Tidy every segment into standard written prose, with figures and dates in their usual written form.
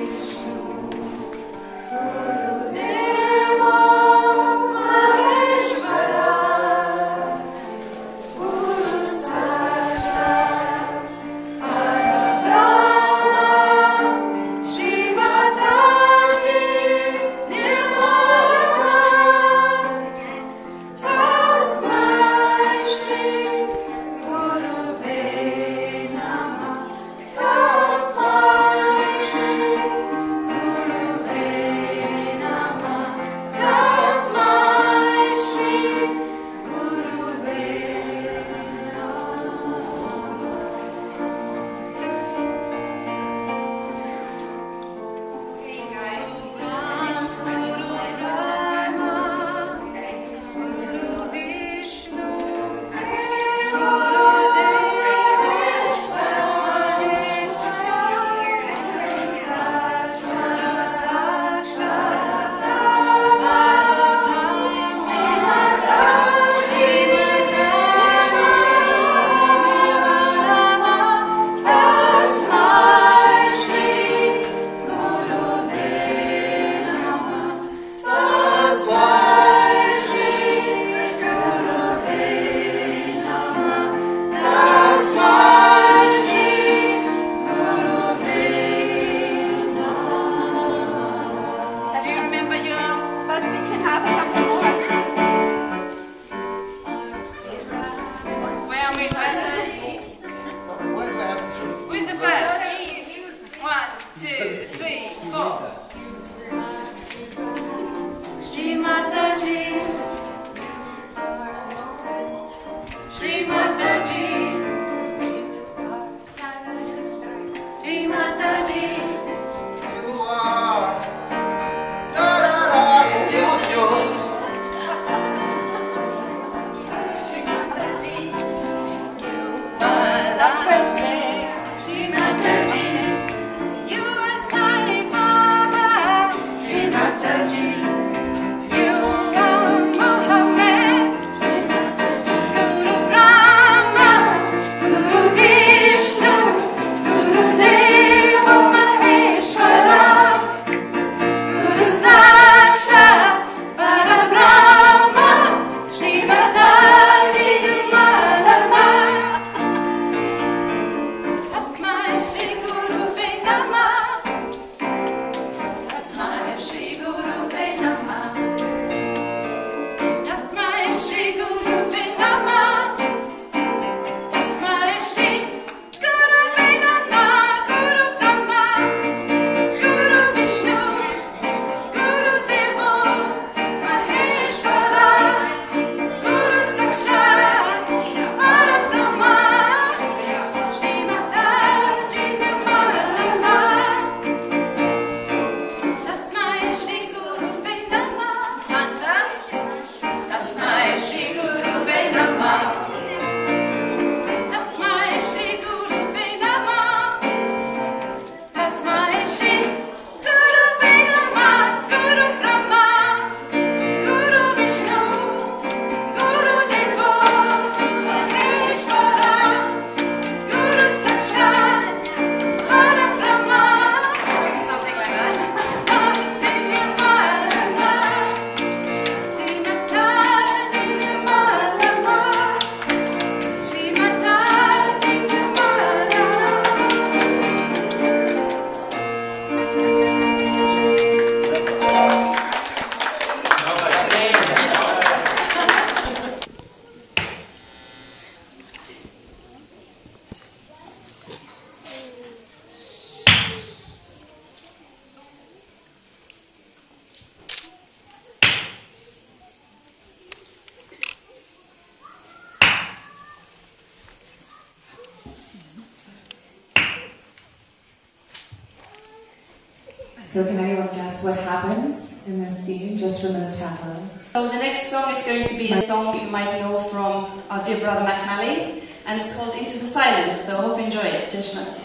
So can anyone guess what happens in this scene, just from those tableaus? So the next song is going to be a song you might know from our dear brother Matali, and it's called Into the Silence, so hope you enjoy it. Cześć Maciej.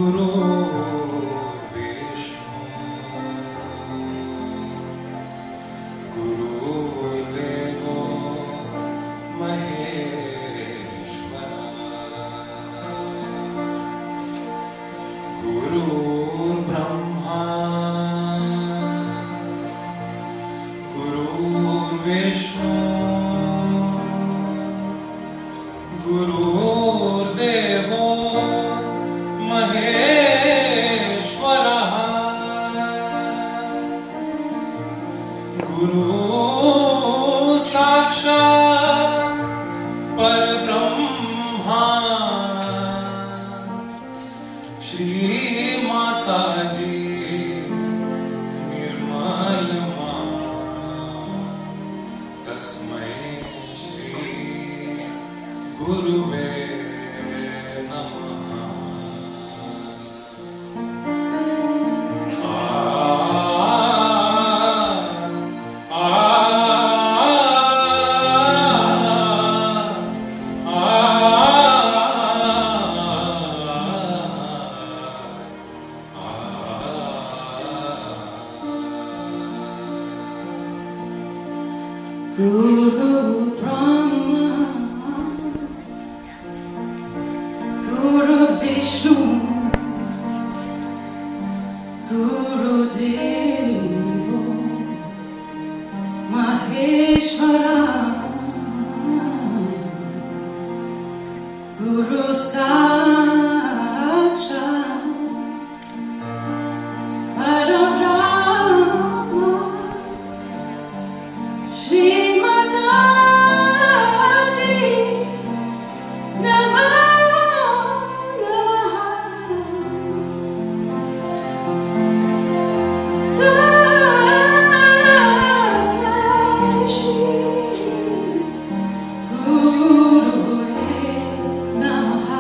Guru Brahma, Guru Vishnu, Guru Devo, Maheshwara, Guru Sakshat, Parabrahma, Shri Guru Namaha.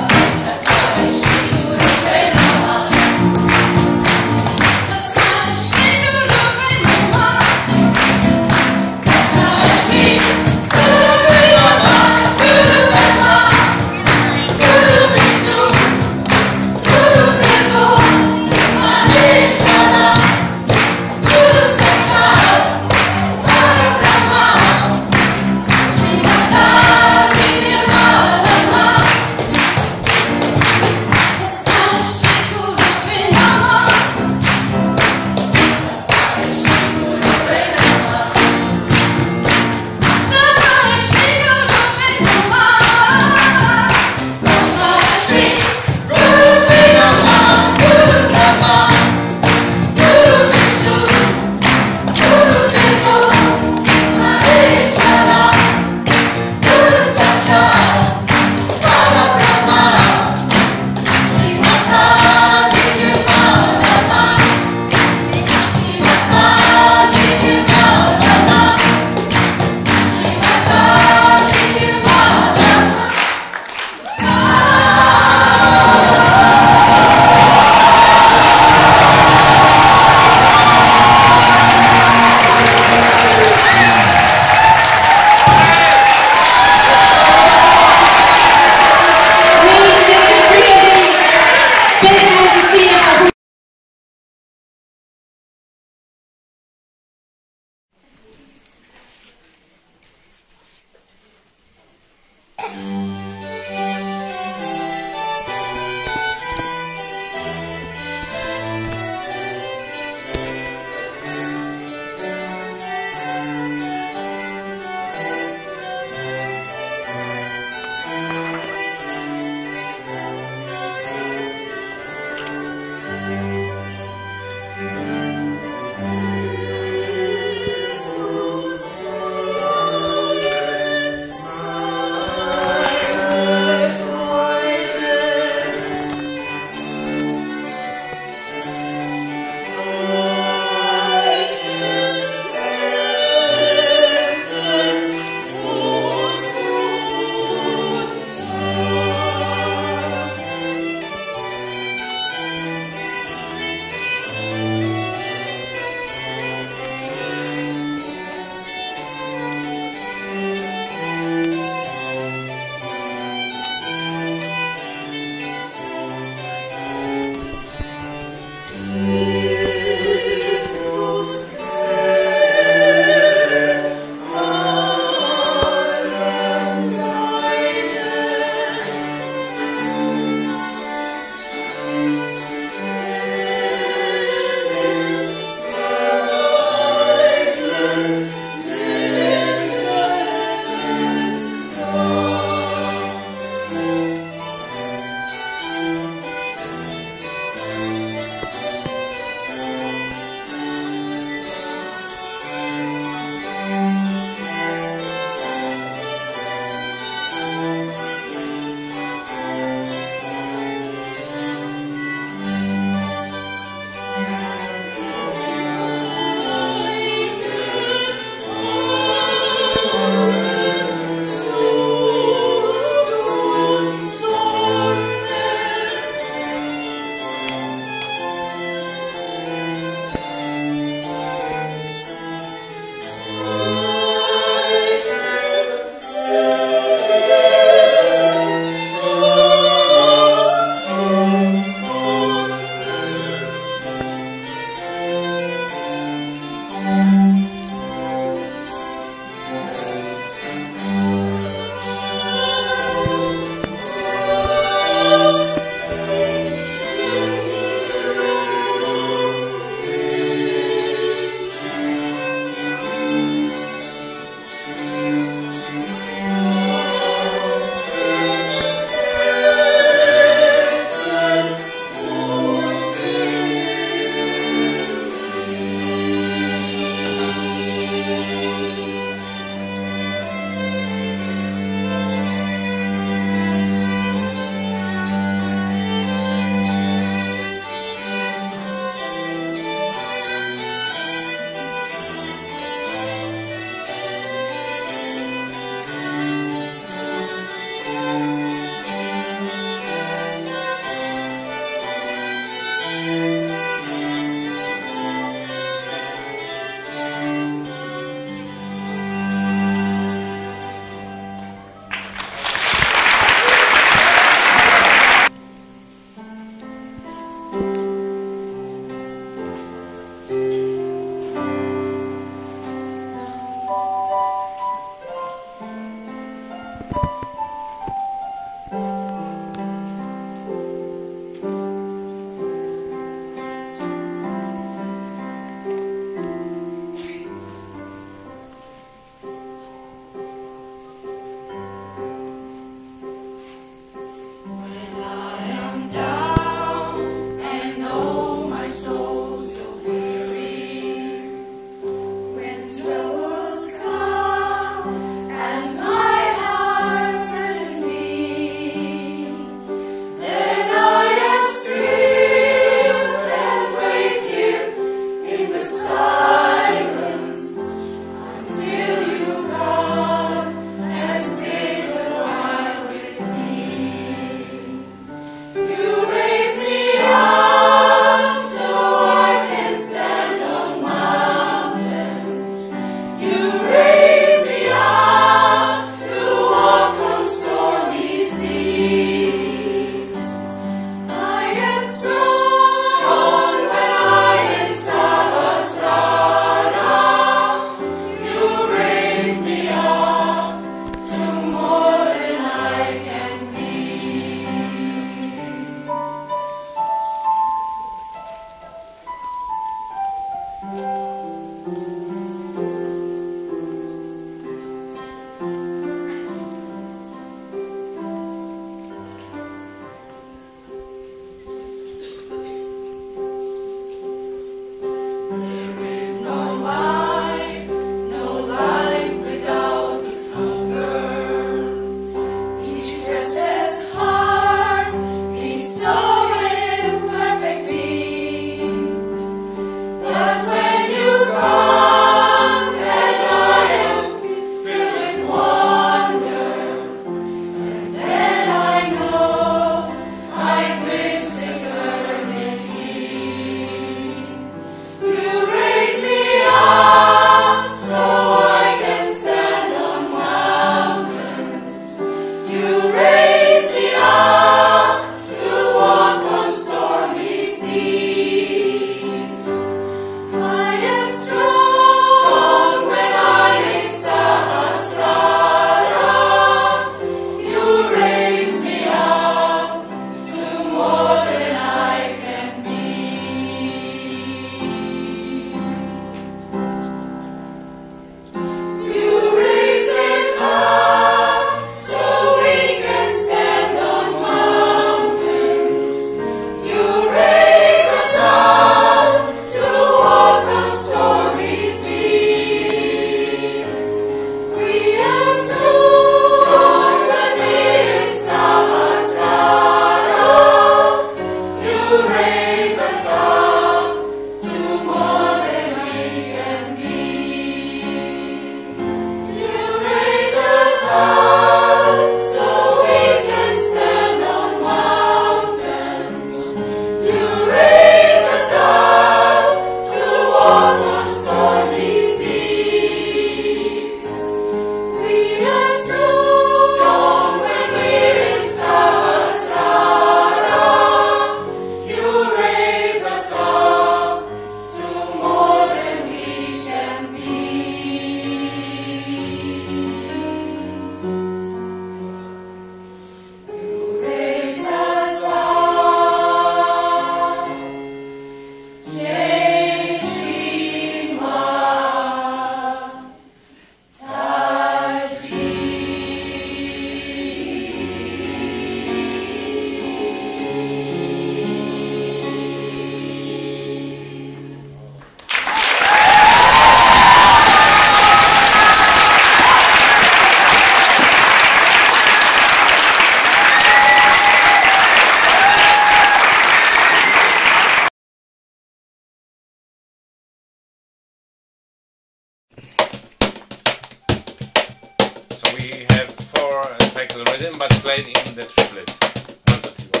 cycle rhythm, but played in the triplet. 1, 2, 3, 1,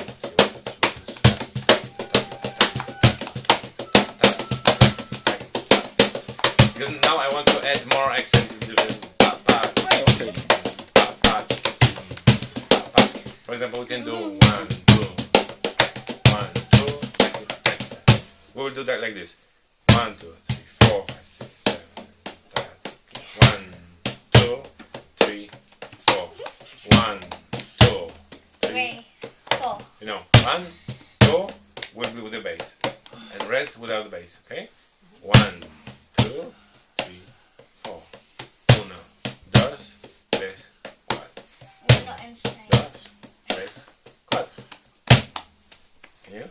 2, 3, 1, 2, 3. Because now I want to add more accent into the For example, we can do 1, 2, 1, 2. We will do that like this. 1, 2, 3, 4, 5, 6, 7, 1, 2, 3, 4. 1, 2, 3, 4. you know, 1, 2 will be with the bass, and rest without the bass, okay? 1, 2, 3, 4. 1, 2, 3, 4. We're not in Spain. 2, 3, 4. Can you?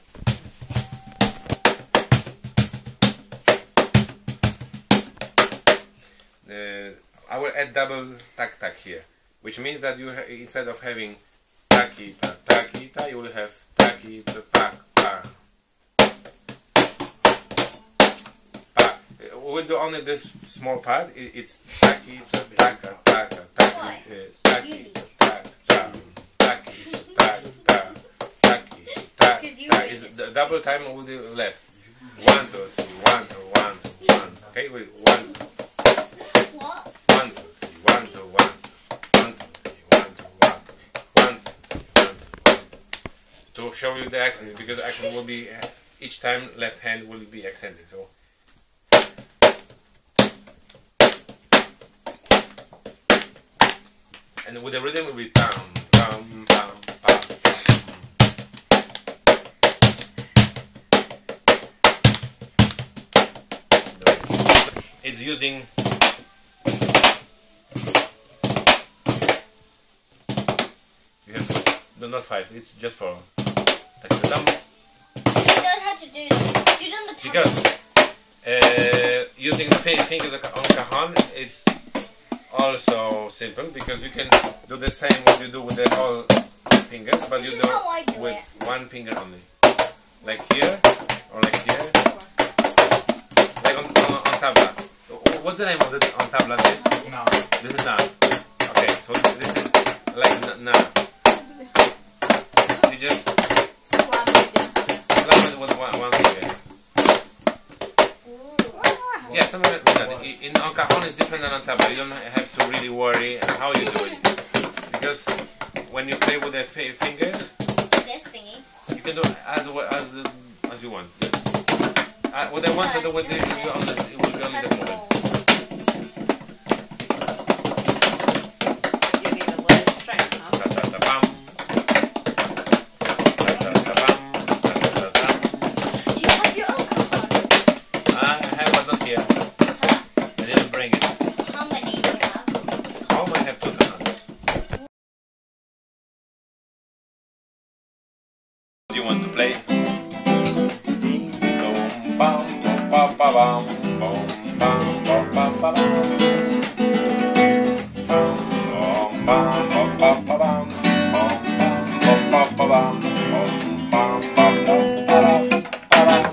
I will add double tak tak here, which means that you instead of having takita takita, you will have takita tak tak. We'll do only this small part. It's takita taka taka takita takita tak tak takita tak tak takita tak tak. Is the double time with the left. 1, 2, 3, 1, 2, 1, 2, 1. Okay, wait, 1, 2. What? 1, 2, 3, 1, 2, 1, 1, 2, 3, 1, 2, 1, 1, 2, 1, 2, 1. To show you the accent, because the accent will be each time left hand will be accented. So and with the rhythm it will be bam bam bam bam. It's using you have no, not 5, it's just 4. He knows how to do this. You done the tablet. Because using the fingers on cajon, it's also simple because you can do the same what you do with the whole fingers, but This you is do how I do with it. one finger only. Like here, or like here. Like on tabla. What's the name of the on tabla? This? No. This is na. Okay, so this is like na. You just slam it with one finger. Yeah, something like that. In on cajon is different than on tabla. You don't have to really worry how you do it. Because when you play with the fingers, This thingy. you can do it as you want. What I want to do with it will be only the movement. You need a little strength, huh? Ta-ta-ta-bam. Ta-ta-ta-bam. Ta-ta-ta-bam. Do you have your own cajon? I have one not here. I didn't bring it. How many do you have? Home I have 2 cananas. What do you want to play? Boom, bam, bom, ba, ba, bam, bom, bam, bom, ba, ba, bam. Bam, bom, bam, bom, ba, ba, bam, bom, bam, bom, ba, ba, bam, bom, bam, ba, ba, ba, ba, bam.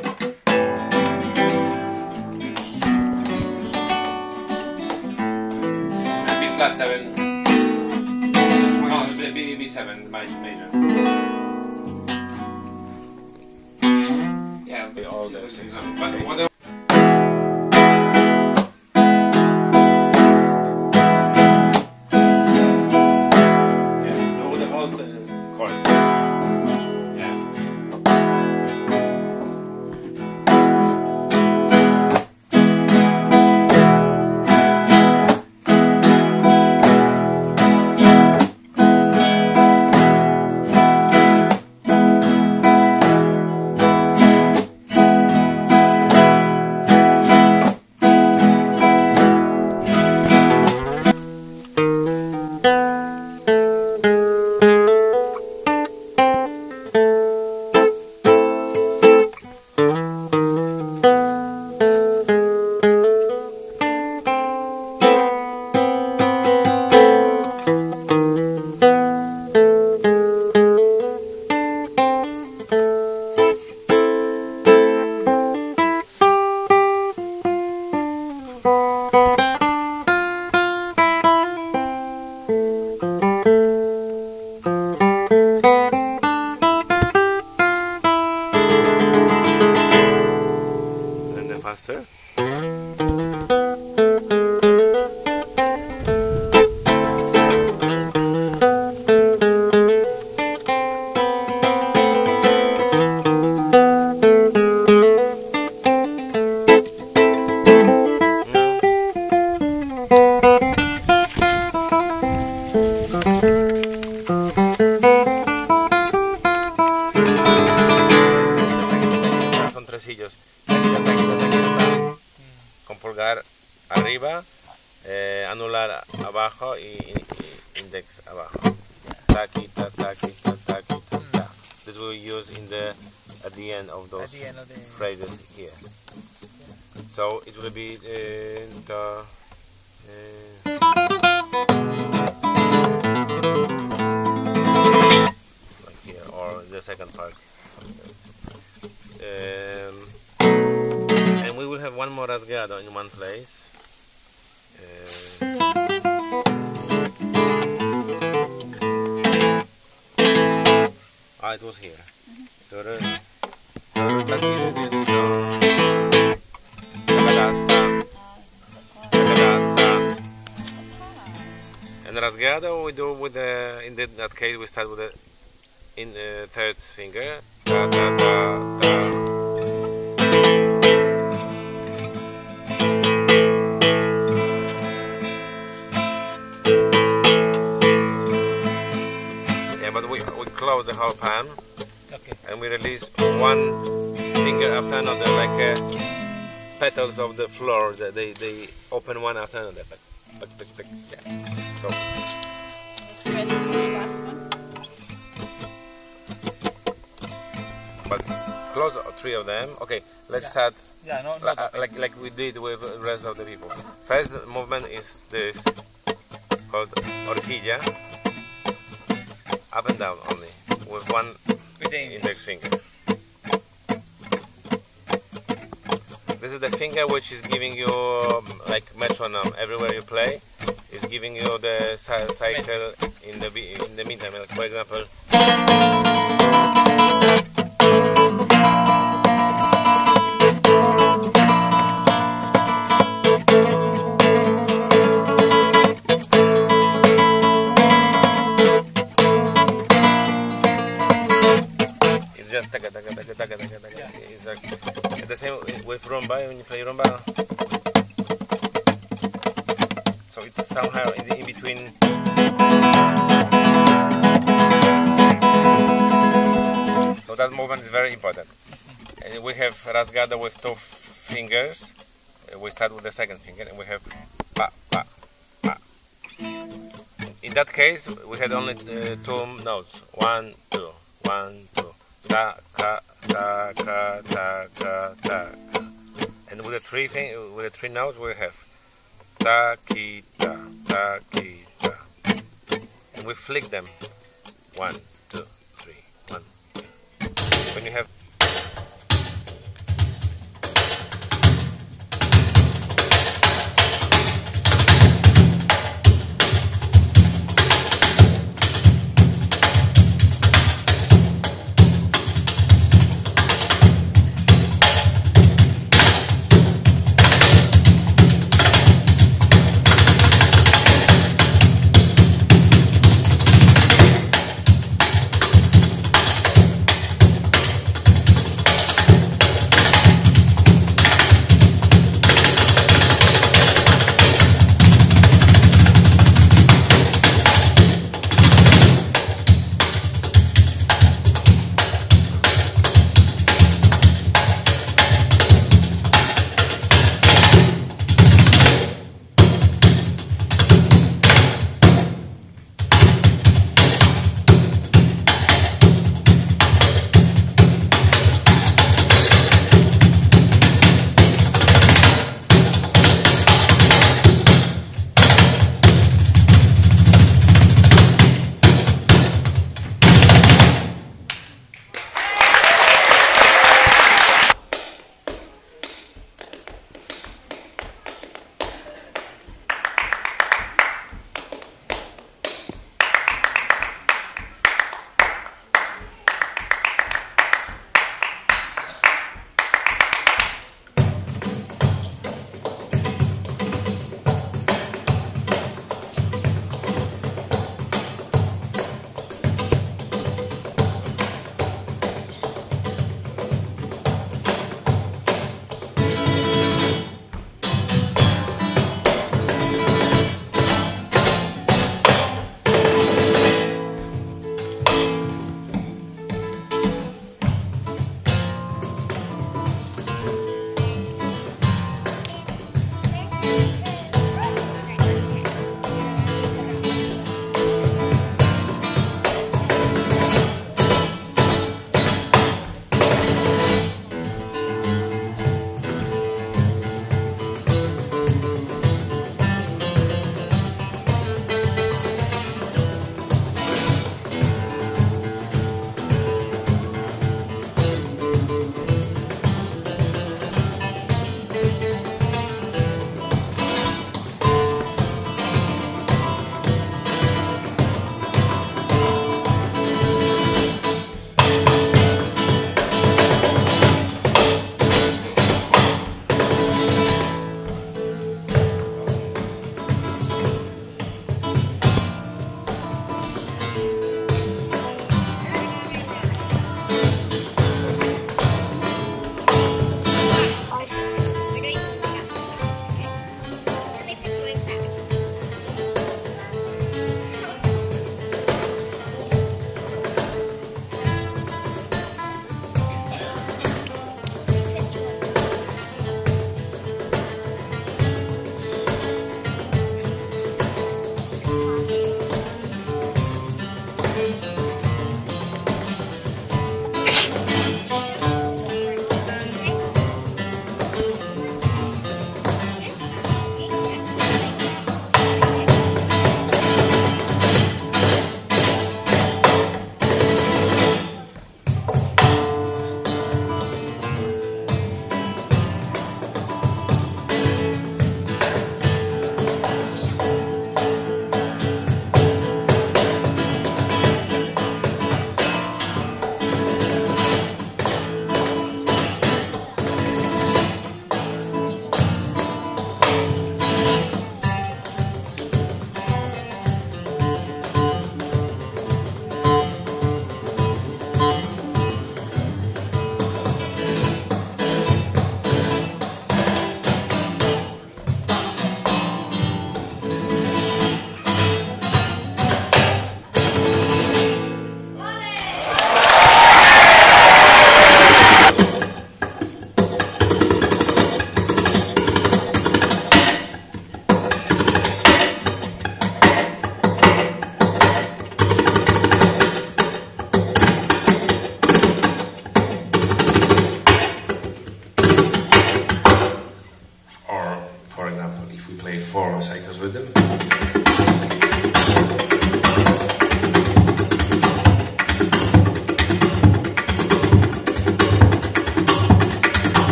B flat 7. No, it's the B7 major. Yeah, be all those things. But what else? Yeah, do the whole chord. Yeah. And then faster. abajo. Ta, quita, ta, quita, ta, quita, ta. This we use at the end of those phrases here. So it will be the like here, or the second part. And we will have one more rasgado in one place. It was here. And rasgado we do with that case we start with the third finger. Da, da, da, da. But we close the whole pan, and we release one finger after another, like petals of the floor. That they open one after another. Yeah. So. The rest is the last one. But close three of them. Okay, let's start. Yeah, no, like we did with the rest of the people. First movement is this, called horquilla. Up and down only, with one index finger. This is the finger which is giving you, like metronome, everywhere you play, is giving you the cycle in the meantime. Like for example, it's like the same with rumba when you play rumba. So it's somehow in between. So that movement is very important. And we have rasgado with two fingers. We start with the second finger, and we have pa pa pa. In that case, we had only two notes. 1, 2, 1, 2. Ta ka ta ka ta ka ta. And with the three notes we have ta ki ta ta ki ta. And we flick them. 1, 2, 3, 1, 2. When you have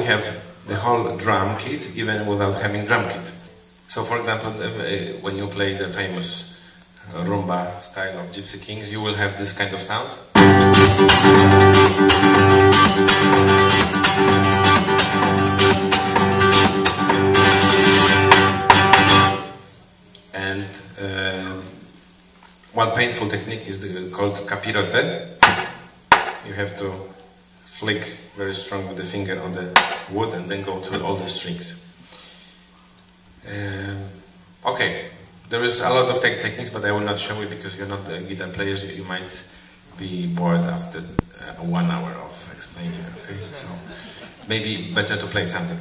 have the whole drum kit even without having drum kit. So for example, when you play the famous rumba style of Gypsy Kings, you will have this kind of sound. And one painful technique is called capirote. You have to flick very strong with the finger on the wood and then go through all the strings. Okay, there is a lot of techniques, but I will not show you because you're not guitar players. You might be bored after 1 hour of explaining. Okay, so maybe better to play something.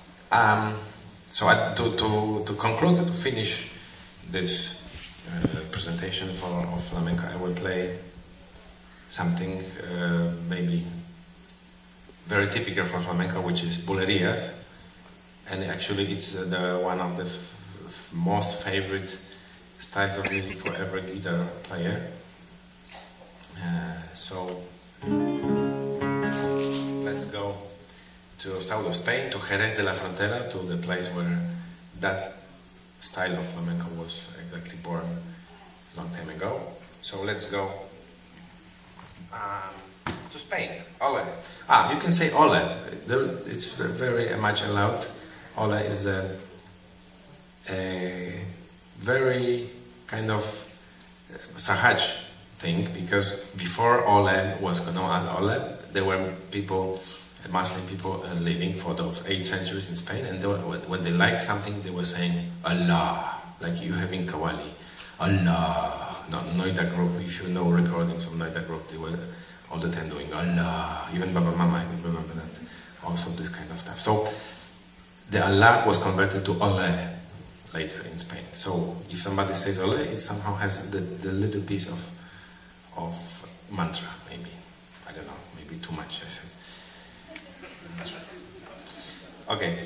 To conclude, to finish this presentation of flamenco, I will play something maybe very typical for flamenco, which is bulerías, and actually it's one of the most favorite styles of music for every guitar player. So let's go to south of Spain, to Jerez de la Frontera, to the place where that style of flamenco was exactly born a long time ago. So let's go to Spain. Ole. You can say ole. It's very much allowed. Ole is a very kind of Sahaj thing, because before ole was known as ole, there were people, Muslim people living for those 8 centuries in Spain, and when they liked something, they were saying Allah, like you have in Kawali. Allah. No, Noida group, if you know recordings from Noida group, they were all the time doing Allah. Even Baba Mama, I can remember that. Also this kind of stuff. So the Allah was converted to Ole later in Spain. So if somebody says Ole, it somehow has the little piece of mantra, maybe. I don't know, maybe too much, I said. Okay.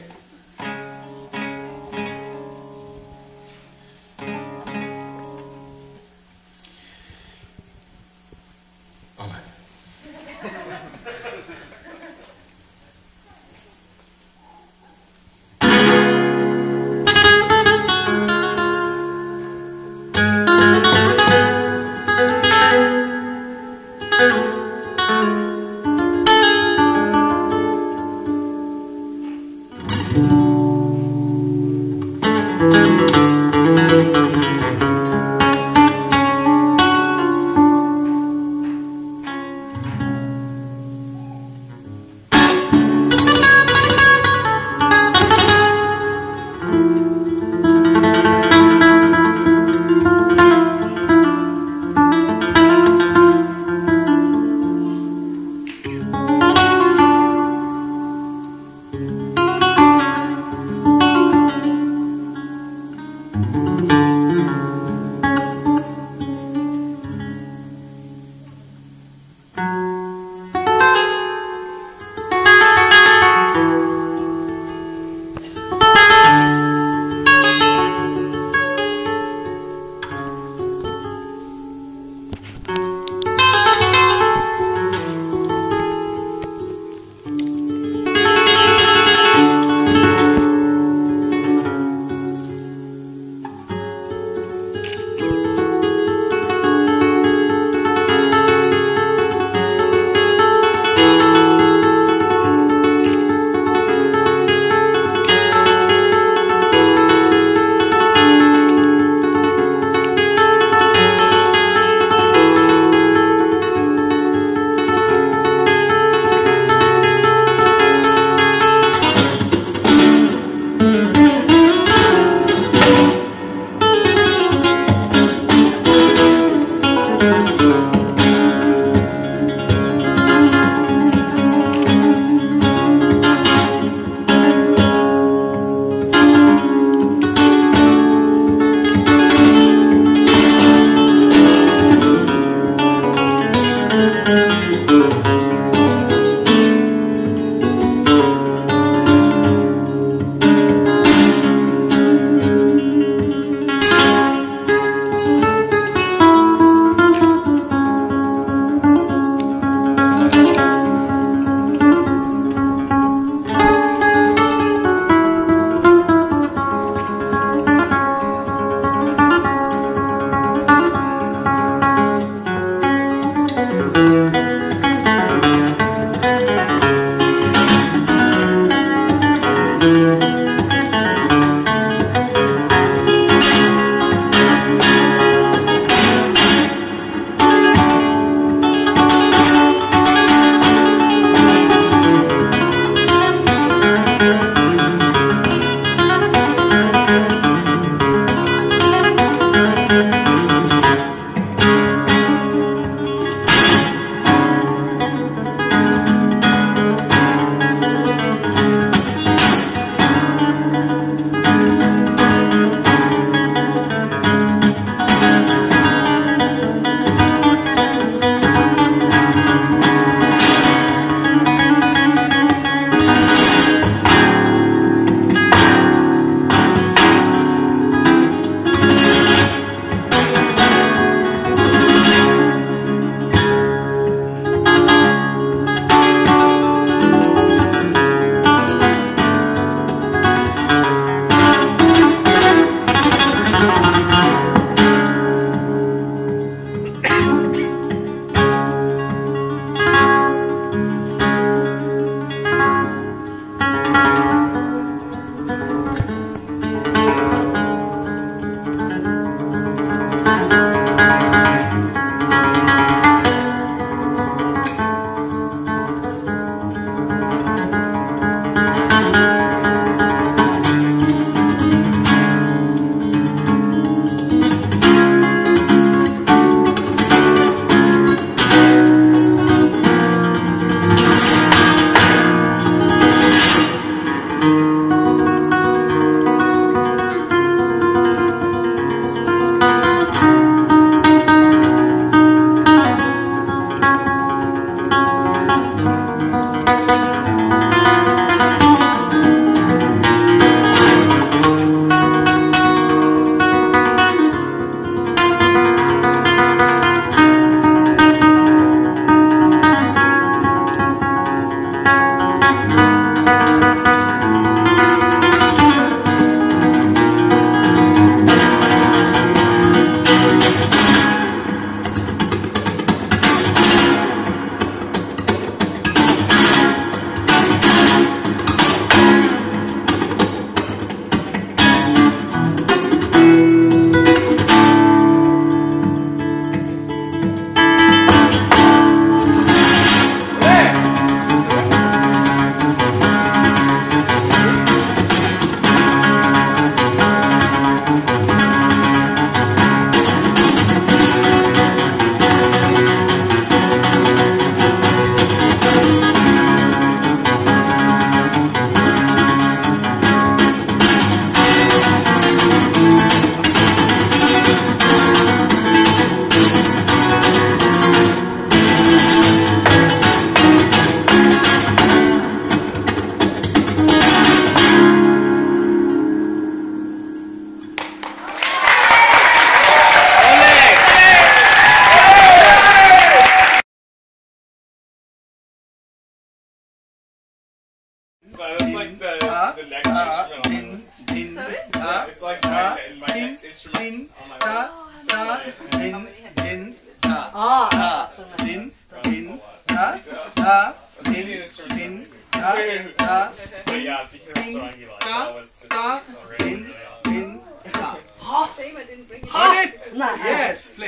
ta, ta, din, din, ta. 아, Ta, din, din, ta, ta, din, din, ta, ta, But yeah, to hear a song you like, ta, that was just ta, really, din, really awesome. din, ta. 하. Got it? 나. Yes, play.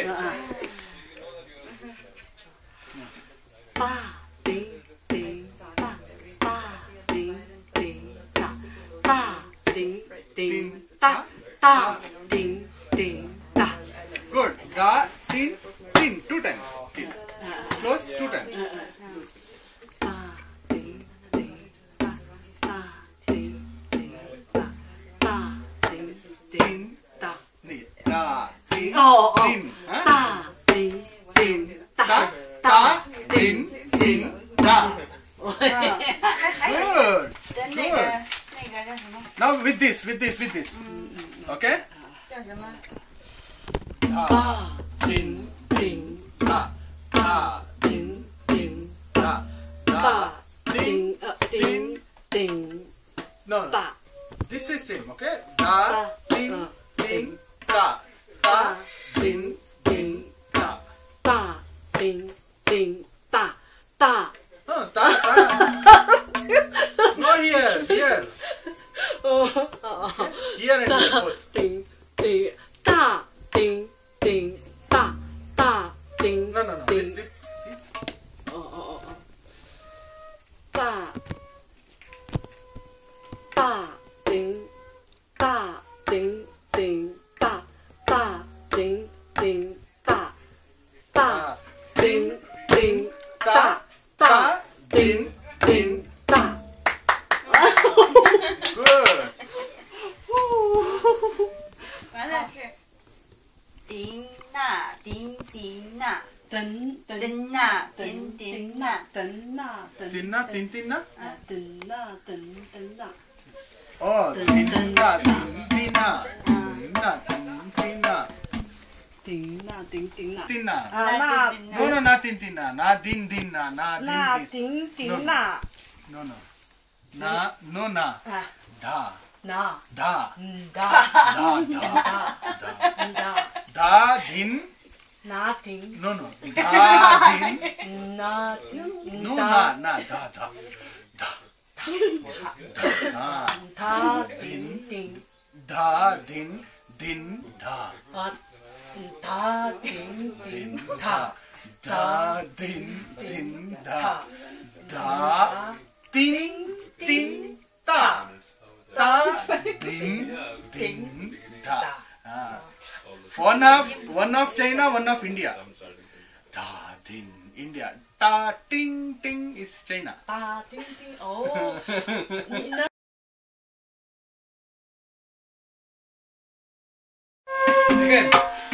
따, 띵, 띵, 따, 따, 띵, 띵, 따, 따, 띵, 띵, 따, 따, 띵, 띵, 따. Good. Da, din, din. 2 times. Din. Close 2 times. 따, 띵, 띵, 따, 따, 띵, 띵, 따, 따, 띵, 띵, 따. Ni. Da, din, 어, 어. din. Huh? 따, 띵, 띵, Ta, 따, ta, din, din, ta. Good. 跟那个 Good. 那个叫什么？ Now with this. Okay? 叫什么？ 따, 띵, 띵, Ta, ta, 띵, 띵, ta, 따, ta, 띵, 띵, 띵, No, no. 따. This is same, okay? Da, din, din, ta. Ta, din, din, ta. 따, 띵, 띵, 따, 따. Ta, ta. No here, here. Here and here both. 띵, 띵, 따, 띵, 띵, 따, 따, 띵, No, no, no. 띵. This. See? 따, 따, 띵, 따, 띵, 띵, 따, 따, 띵, 띵, 따, 따, 띵, 띵, 따, 따, 띵, 띵, 따. Good. 完了是叮呐叮叮呐 든, 든, 叮呐 든, 叮叮 든, 呐。 든나, 든, Tinna, tin, tinna. 든나, 든, 든나. Oh, tinna, tin, tinna. Tinna, tin, tinna. 띵나, 띵띵나. Tinna. 아, 나, No, no, not tin, tinna. Na, din, dinna. Na, 나, din, din. 띵띵나. No, no. Na, no, na. 아, Da, 나, da. 다, Da, da. 다, Da, din. 나, 띵, No, no. Da, din. 나, 띵, No, 다, na, da, da. Da. Da. 다, 띵, 띵. Da, din, din, da. 아, 다, 띵, 띵, Din, 다, da. Da, din, din, da. 다, Da, din, din, da. Da, din, din, da. Ah. One of China, one of India. Da, din, India. Ta, ting, ting is China. 다, 띵, 띵. 오, 나, Again.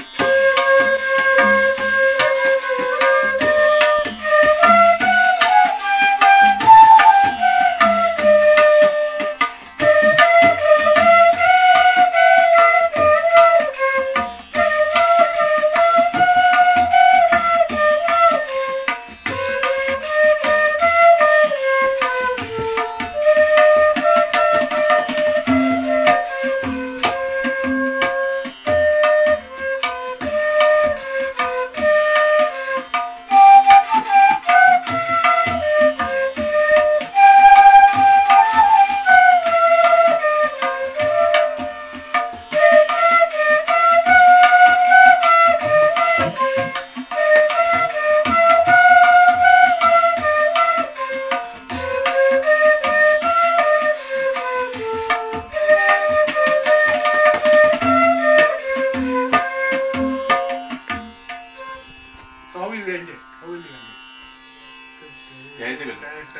How will you end it? How will you end it? Yeah, it's a good.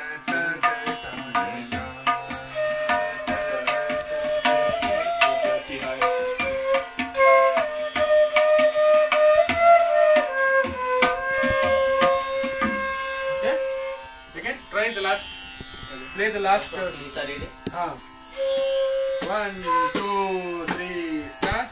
Okay? Again, try the last. Play the last. Ah. 1, 2, 3, start.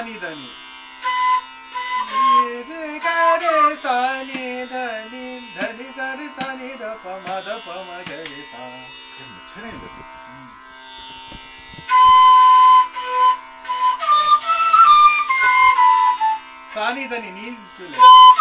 ni da ni. Re ga re sa ni da ni da ni sa re sa ni da pa ma ga re sa. Sa ni da ni tule.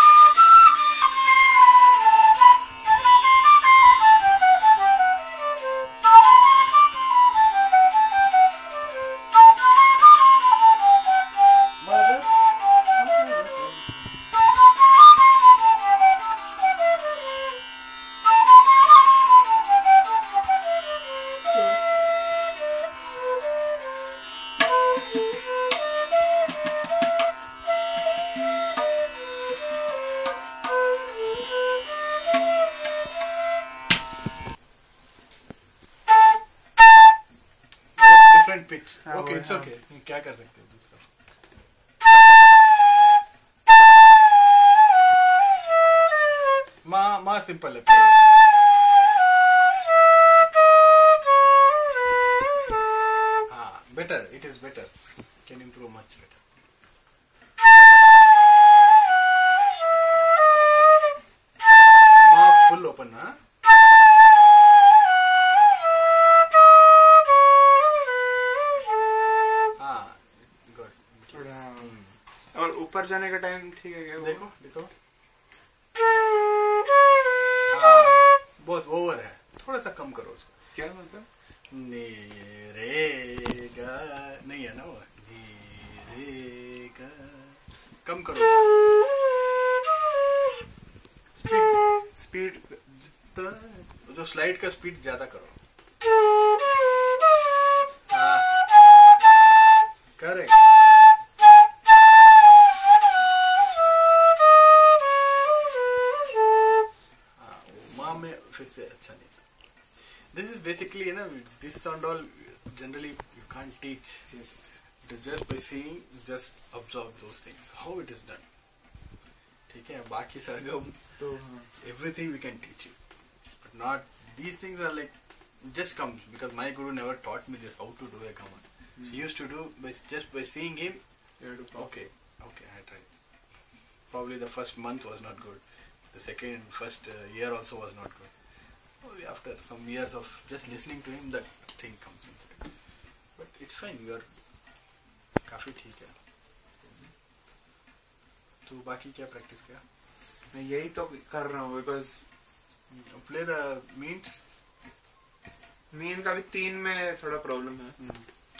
Different pitch. Okay, it's okay. क्या कर सकते हो दूसरा? Ma simple है. Better. It is better. Can improve much better. Ma full open, huh? और ऊपर जाने का टाइम ठीक है क्या? देखो देखो बहुत ओवर है, थोड़ा सा कम करो उसको. क्या मतलब? नी रे गा नहीं है ना वो. नी रे गा कम करो उसको. स्पीड तो जो स्लाइड का स्पीड ज्यादा करो. करेक्ट. अच्छा नहीं. This is basically, you know, this sound all generally you can't teach. Yes. It is just by seeing, just observe those things. How it is done. ठीक है. बाकी सरगम तो everything we can teach you, but not these things are like just comes because my guru never taught me this how to do a kaman. He used to do just by seeing him. Okay, I tried. Probably the first month was not good. The first year also was not good. After some years of just listening to him, that thing comes inside. But it's fine. You are काफी ठीक है. तो बाकी क्या practice किया? मैं यही तो कर रहा हूँ because play the means. Mean का भी 3 में थोड़ा प्रॉब्लम है.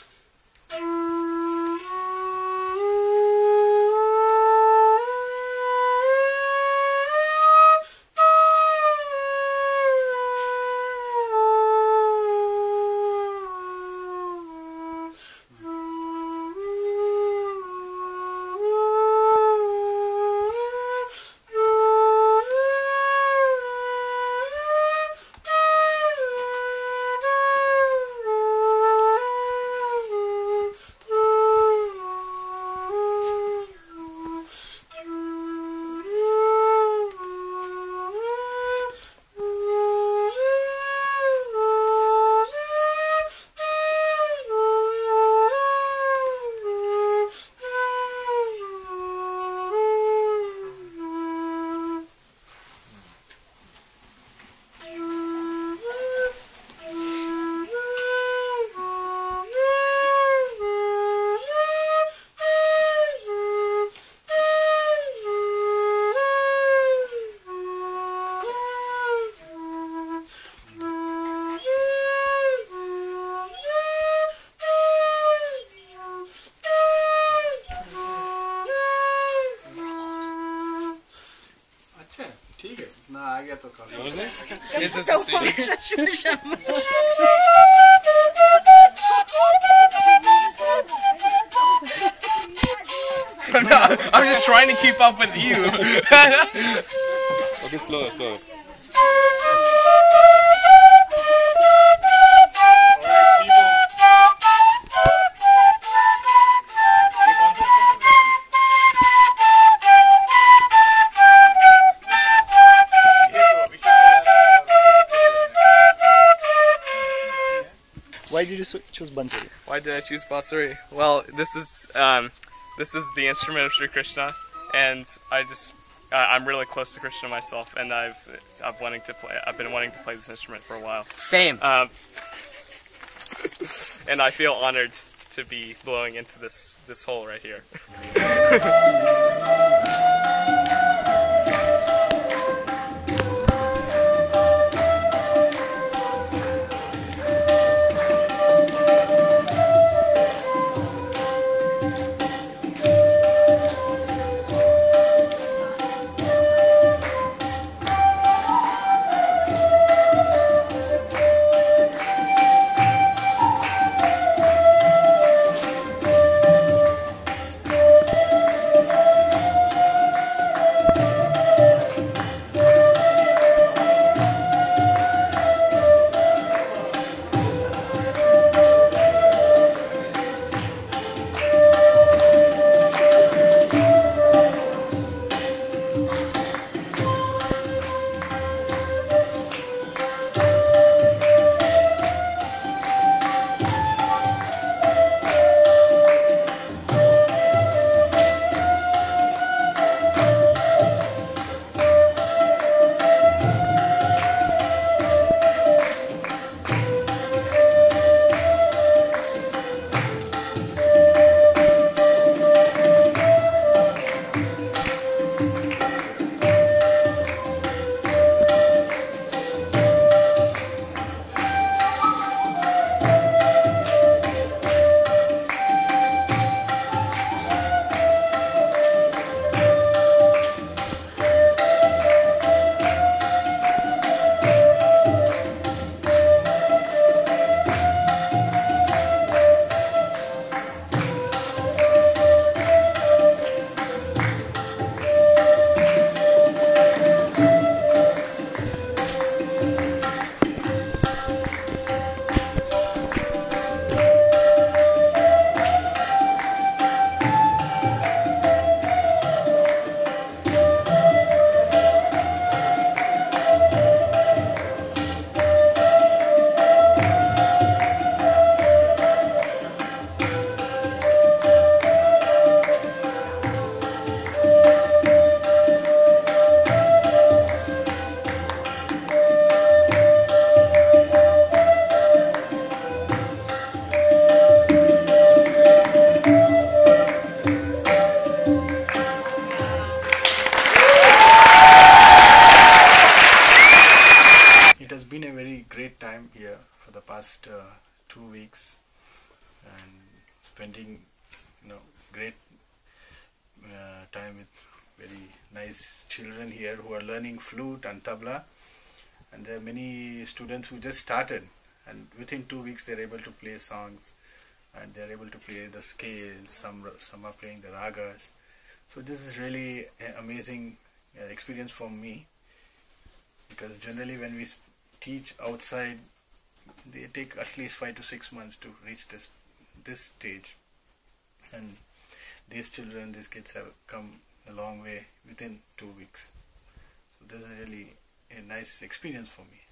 I'm just trying to keep up with you. Okay, slow. Why did you choose Bansuri? Why did I choose Bansuri? Well, this This is the instrument of Sri Krishna, and I'm really close to Krishna myself, and I've been wanting to play this instrument for a while. Same. And I feel honored to be blowing into this hole right here. here for the past 2 weeks and spending great time with very nice children here who are learning flute and tabla, and there are many students who just started, and within 2 weeks they're able to play songs and they're able to play the scales. Some are playing the ragas. So this is really an amazing experience for me, because generally when we teach outside, they take at least 5 to 6 months to reach this stage, and these kids have come a long way within 2 weeks. So this is really a nice experience for me.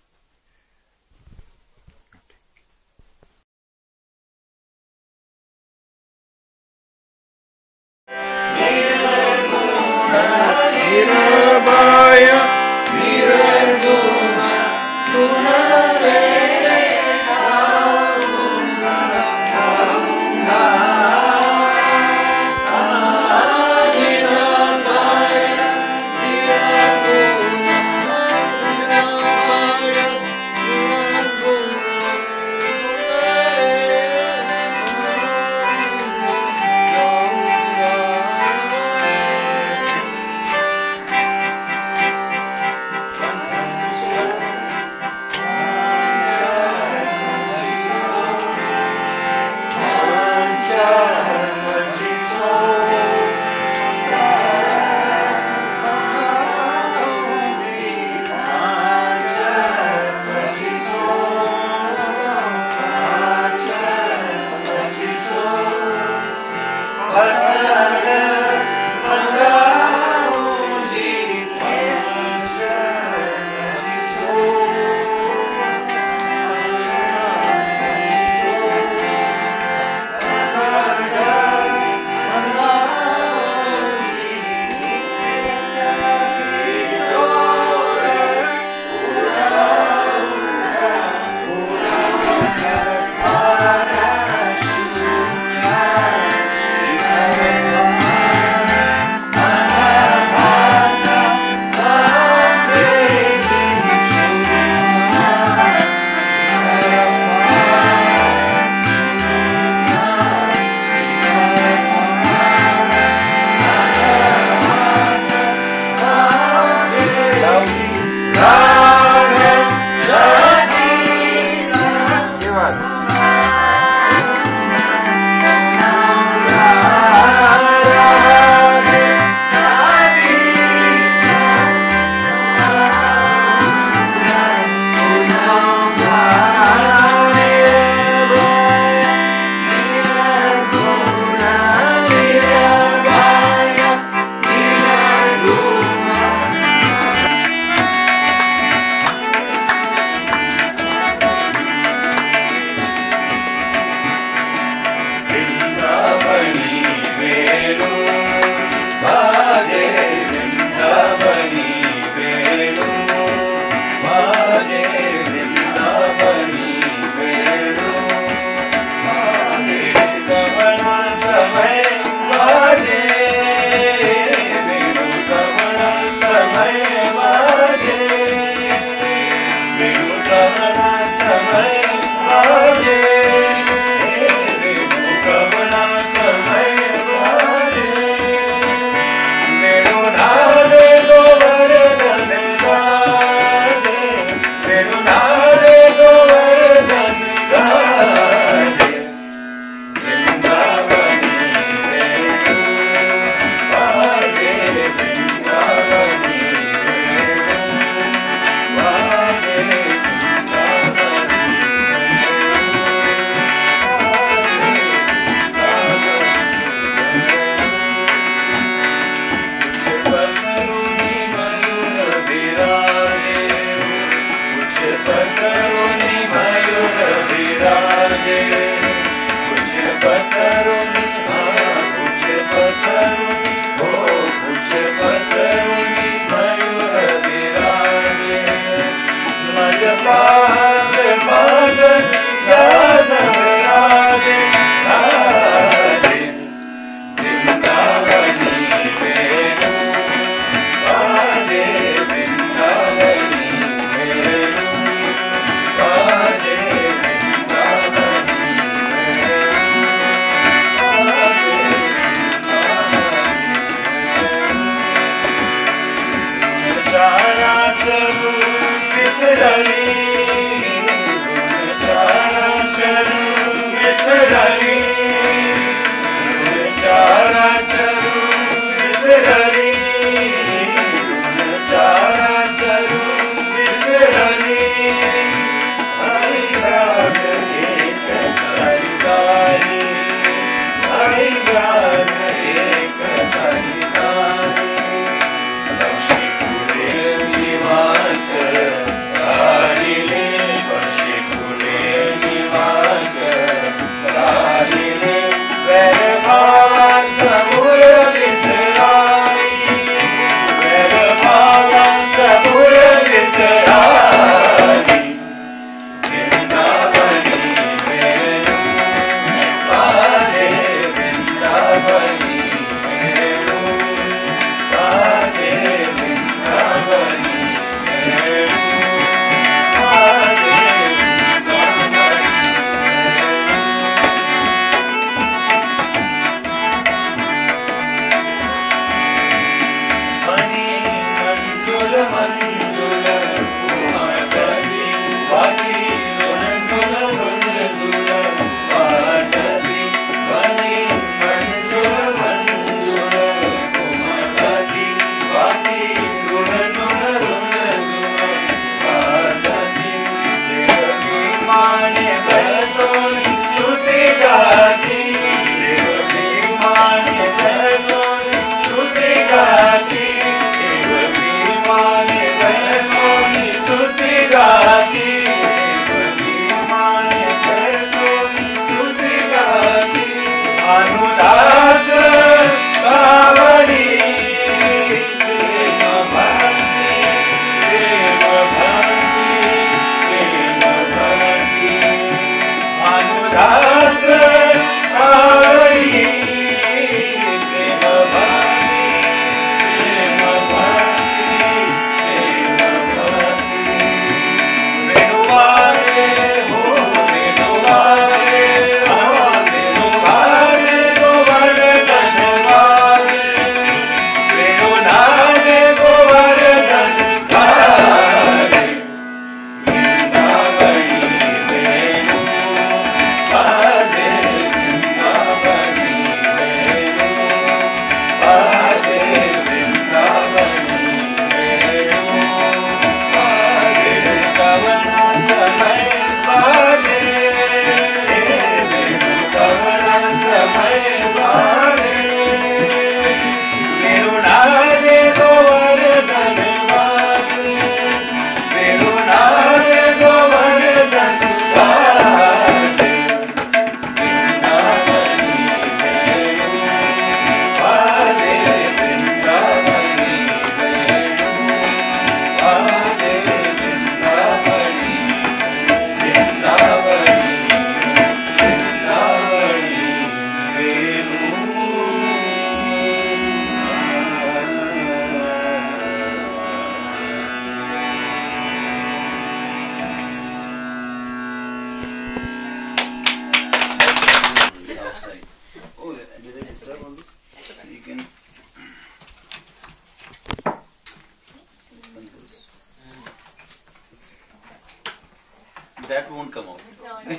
That won't come out.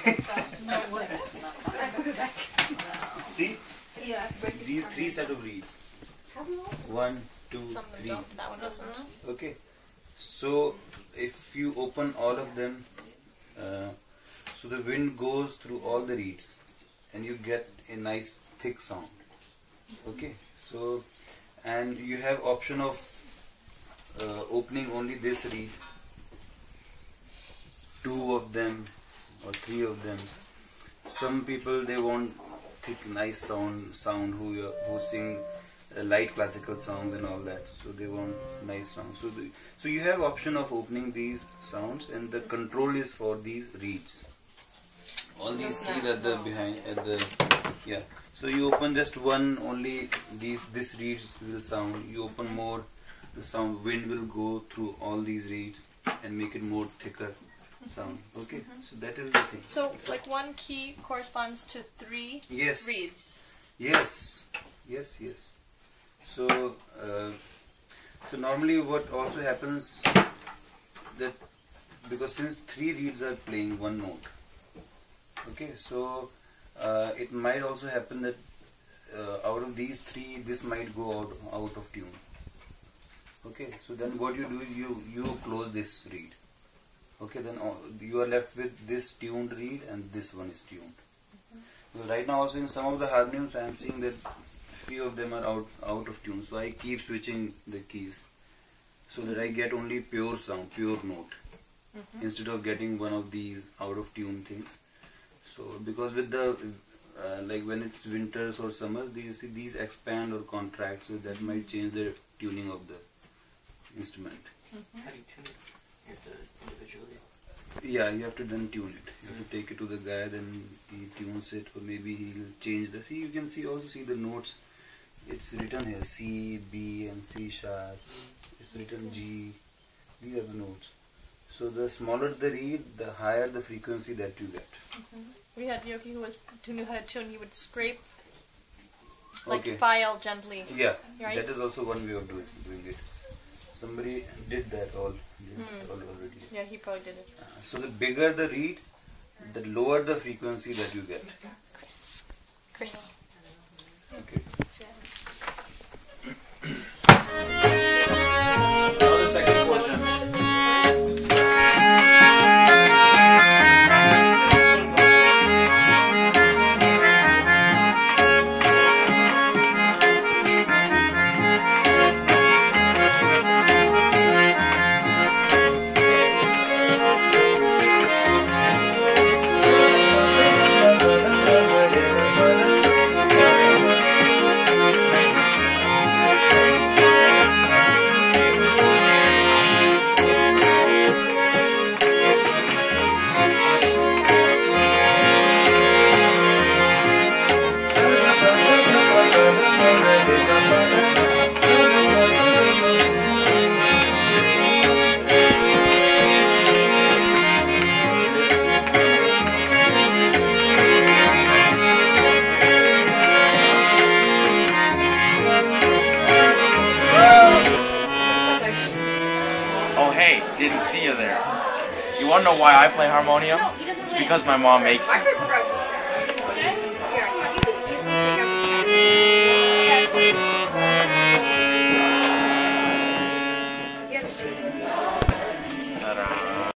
See? Yes. These three set of reeds. 1, 2, 3. Okay. So if you open all of them, so the wind goes through all the reeds and you get a nice thick sound. Okay. So, and you have option of opening only this reed, 2 of them or 3 of them. Some people, they want thick nice sound who sing light classical songs and all that. So they want nice songs. So you have option of opening these sounds, and the control is for these reeds. All these keys at the behind at the yeah. So you open just one, only this reeds will sound. You open more, the sound wind will go through all these reeds and make it more thicker sound. Okay, so that is the thing. So like one key corresponds to 3 Yes. reeds. Yes, yes, yes. So so normally what also happens that because since 3 reeds are playing one note, okay, so it might also happen that out of these 3 this might go out of tune. Okay, so then what you do is you close this reed. Okay, then you are left with this tuned reed and this one is tuned. So right now also in some of the harmoniums I am seeing that few of them are out of tune, so I keep switching the keys so that I get only pure sound, pure note, instead of getting one of these out of tune things. So because with the like when it's winters or summers, these expand or contract, so that might change the tuning of the instrument. How do you tune it? You have to individually. Yeah, you have to then tune it. You have to take it to the guy, then he tunes it, or maybe he'll change the. See, you can also see the notes. It's written here C, B, and C sharp. It's written G. These are the notes. So the smaller the reed, the higher the frequency that you get. We had Yoki who knew how to tune. He would scrape, like Okay. file gently. Yeah, right? that is also one way of doing it. Somebody did that already. Yeah, he probably did it. So the bigger the reed, the lower the frequency that you get. Chris. Okay. Now the second portion. Oh hey, didn't see you there. You wanna know why I play harmonium? It's because my mom makes me. Ta-da.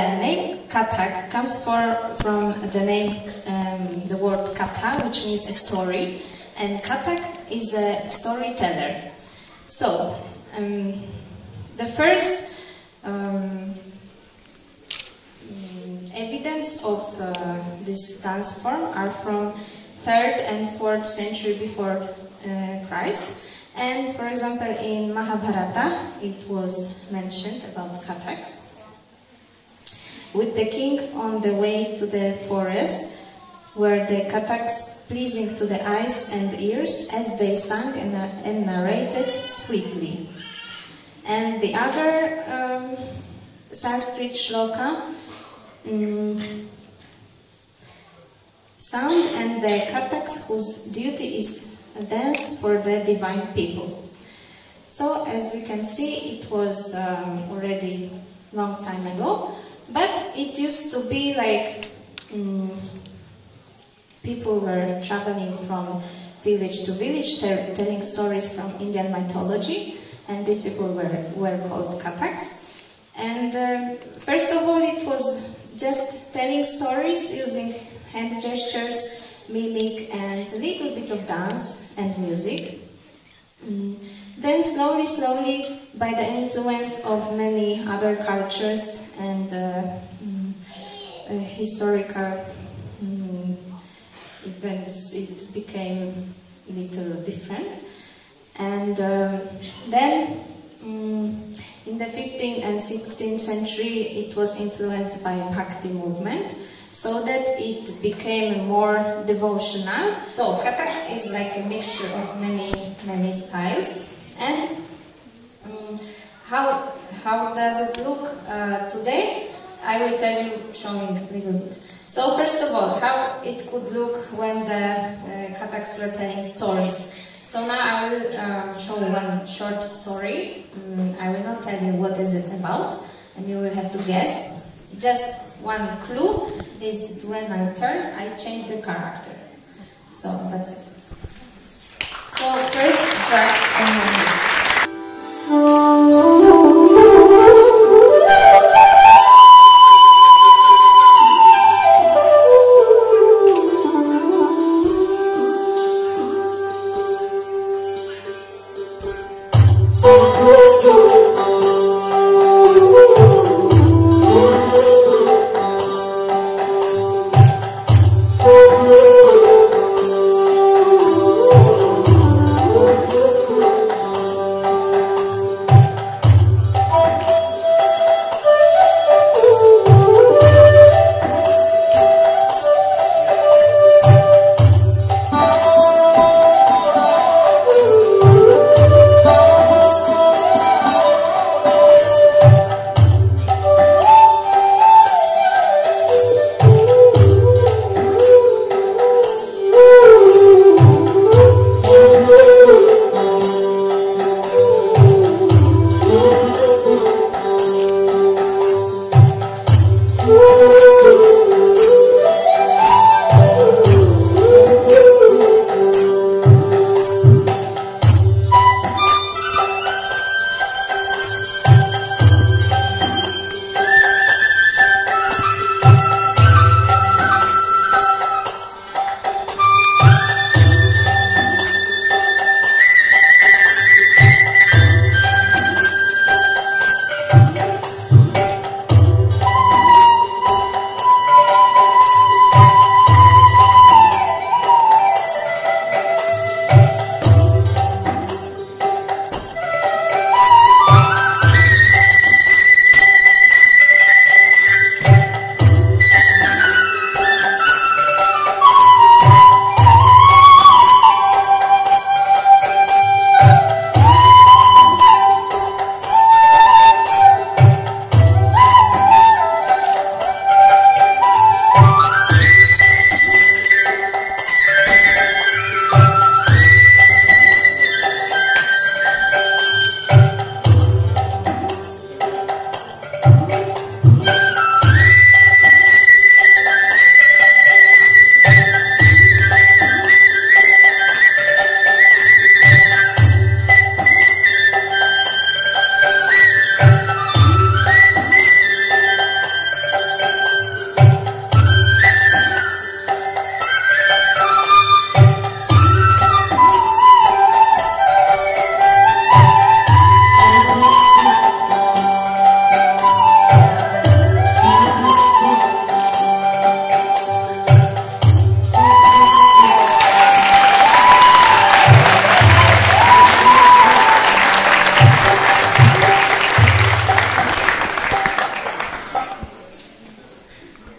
name Kathak comes from the name, the word Katha, which means a story, and Kathak is a storyteller. So, the first evidence of this dance form are from 3rd and 4th century before Christ. And for example, in Mahabharata, it was mentioned about Kathaks. With the king on the way to the forest, were the Kathaks pleasing to the eyes and ears as they sang and narrated sweetly. And the other Sanskrit shloka, sound and the Kathaks whose duty is a dance for the divine people. So as we can see, it was already long time ago, but it used to be like people were traveling from village to village, telling stories from Indian mythology, and these people were called Kathaks. And first of all, it was just telling stories using hand gestures, mimic, and a little bit of dance and music. Then slowly, by the influence of many other cultures and historical events, it became a little different. And then in the 15th and 16th century, it was influenced by Bhakti movement, so that it became more devotional. So Kathak is like a mixture of many styles. And how does it look today? I will tell you, showing a little bit. So first of all, how it could look when the Kathaks were telling stories. So now I will show one short story. I will not tell you what is it about, and you will have to guess. Just one clue is that when I turn, I change the character. So that's it. So first track on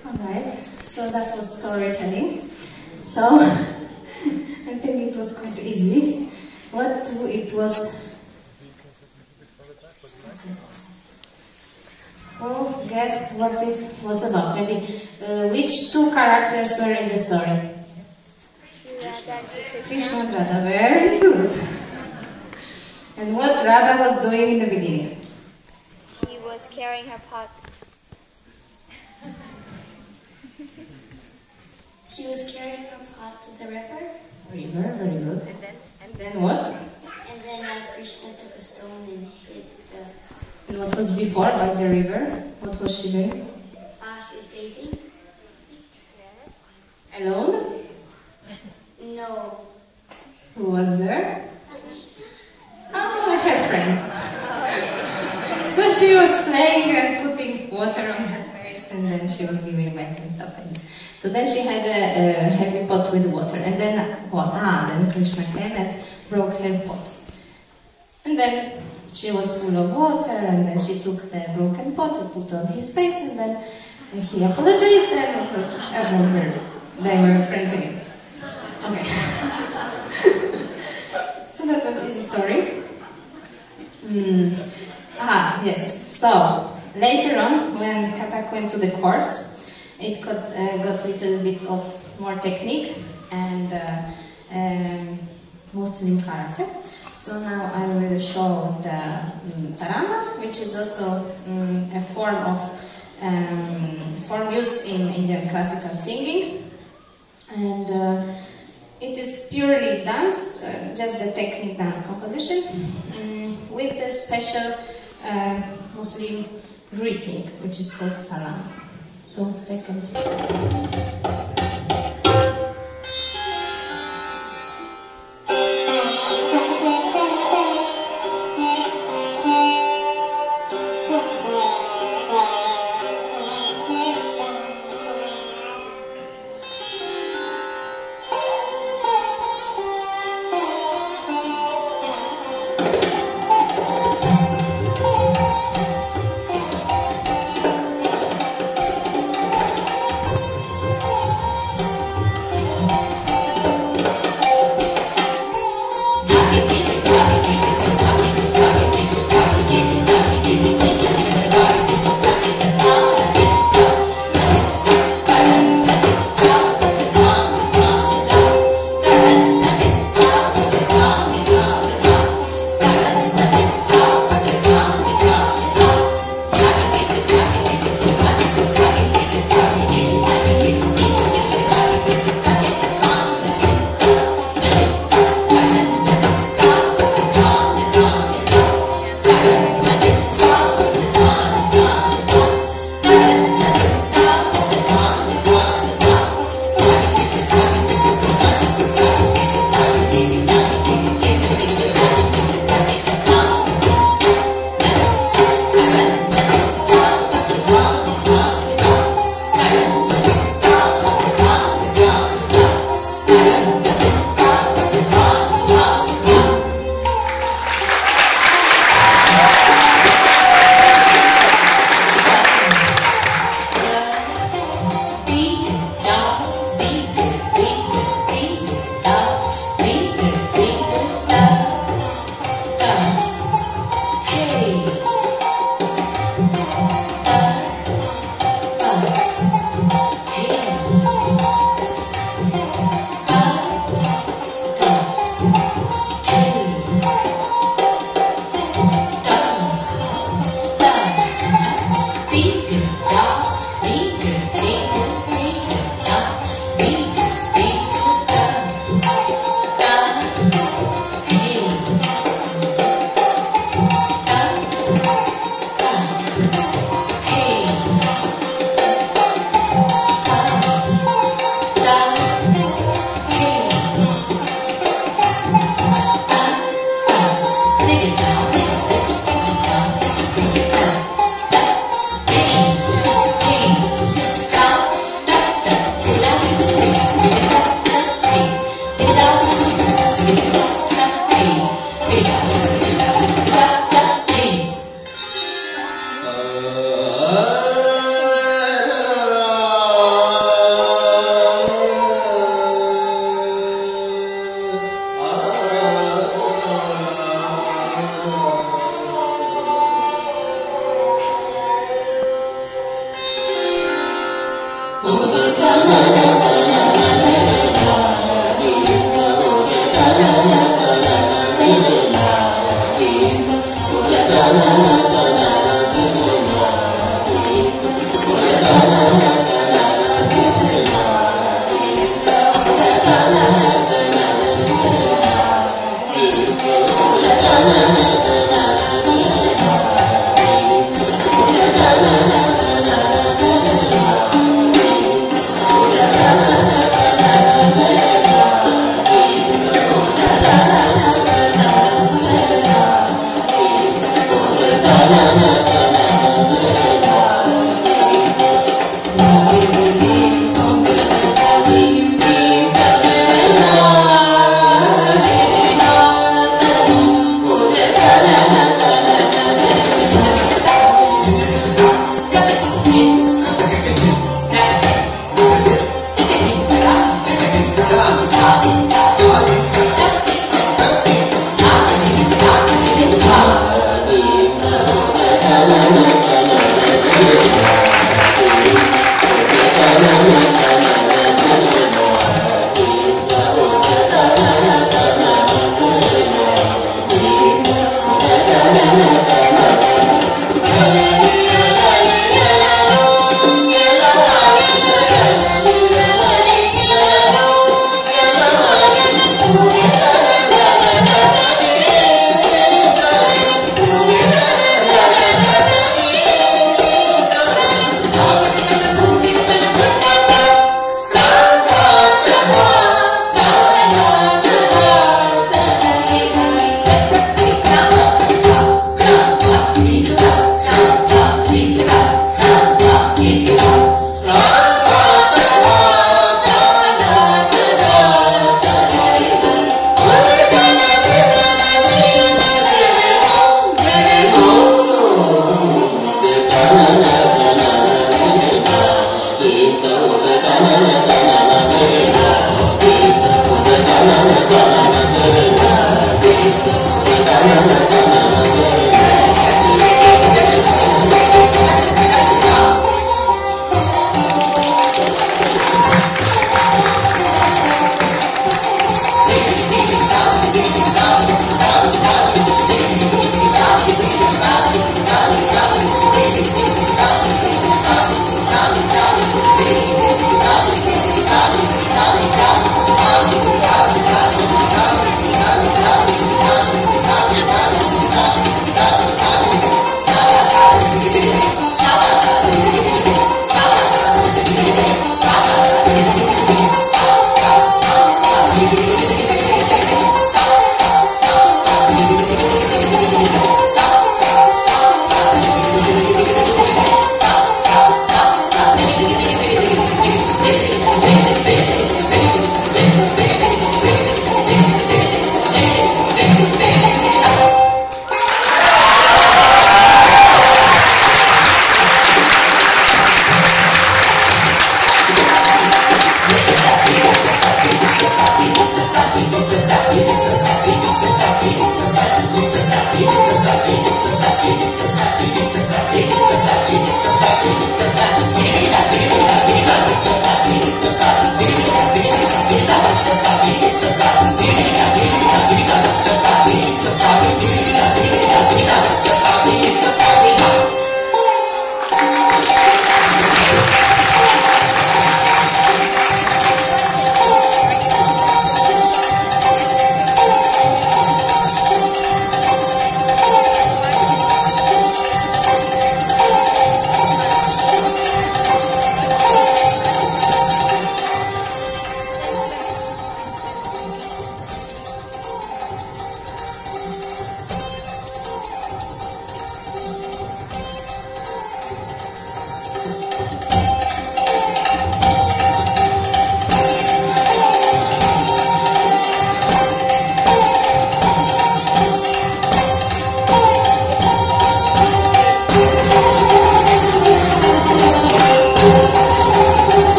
Alright, so that was storytelling. So, I think it was quite easy. What it was... Who guessed what it was about? Maybe which two characters were in the story? Krishna and Radha, very good. And what Radha was doing in the beginning? She was carrying her pot. She was carrying her pot to the river. River, very good. And then what? And then Krishna took a stone and hit the... And what was before, by the river? What was she doing? She was bathing. Yes. Alone? No. Who was there? Oh, her friend. So she was playing and putting water on her face, and then she was giving back and stuff like this. So then she had a heavy pot with water, and then what? Then Krishna came and broke her pot. And then she was full of water, and then she took the broken pot and put on his face, and then he apologized, and it was over. They were friends again. Okay. So that was easy story. Yes. So later on, when Kathak went to the courts, it got a little bit of more technique and Muslim character. So now I will show the tarana, which is also a form used in Indian classical singing, and it is purely dance, just the technique dance composition, with the special Muslim greeting, which is called salam. So second.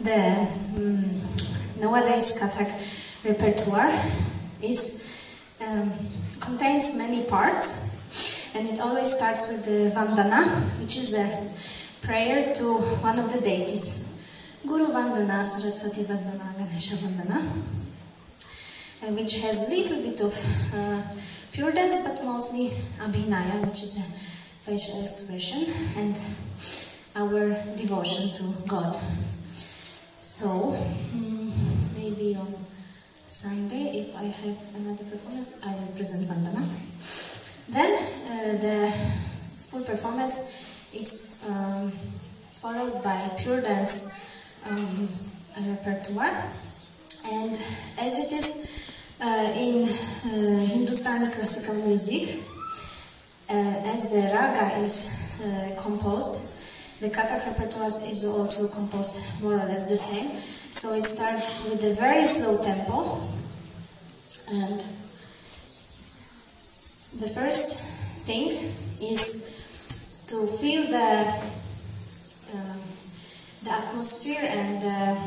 the nowadays Kathak repertoire contains many parts, and it always starts with the Vandana, which is a prayer to one of the deities. Guru Vandana, Saraswati Vandana, Ganesha Vandana, which has a little bit of pure dance, but mostly Abhinaya, which is a facial expression, and our devotion to God. So, maybe on Sunday, if I have another performance, I will present Vandana. Then the full performance is followed by pure dance repertoire, and as it is in Hindustani classical music, as the raga is composed, the Kathak repertoire is also composed more or less the same. So it starts with a very slow tempo, and the first thing is to feel the atmosphere and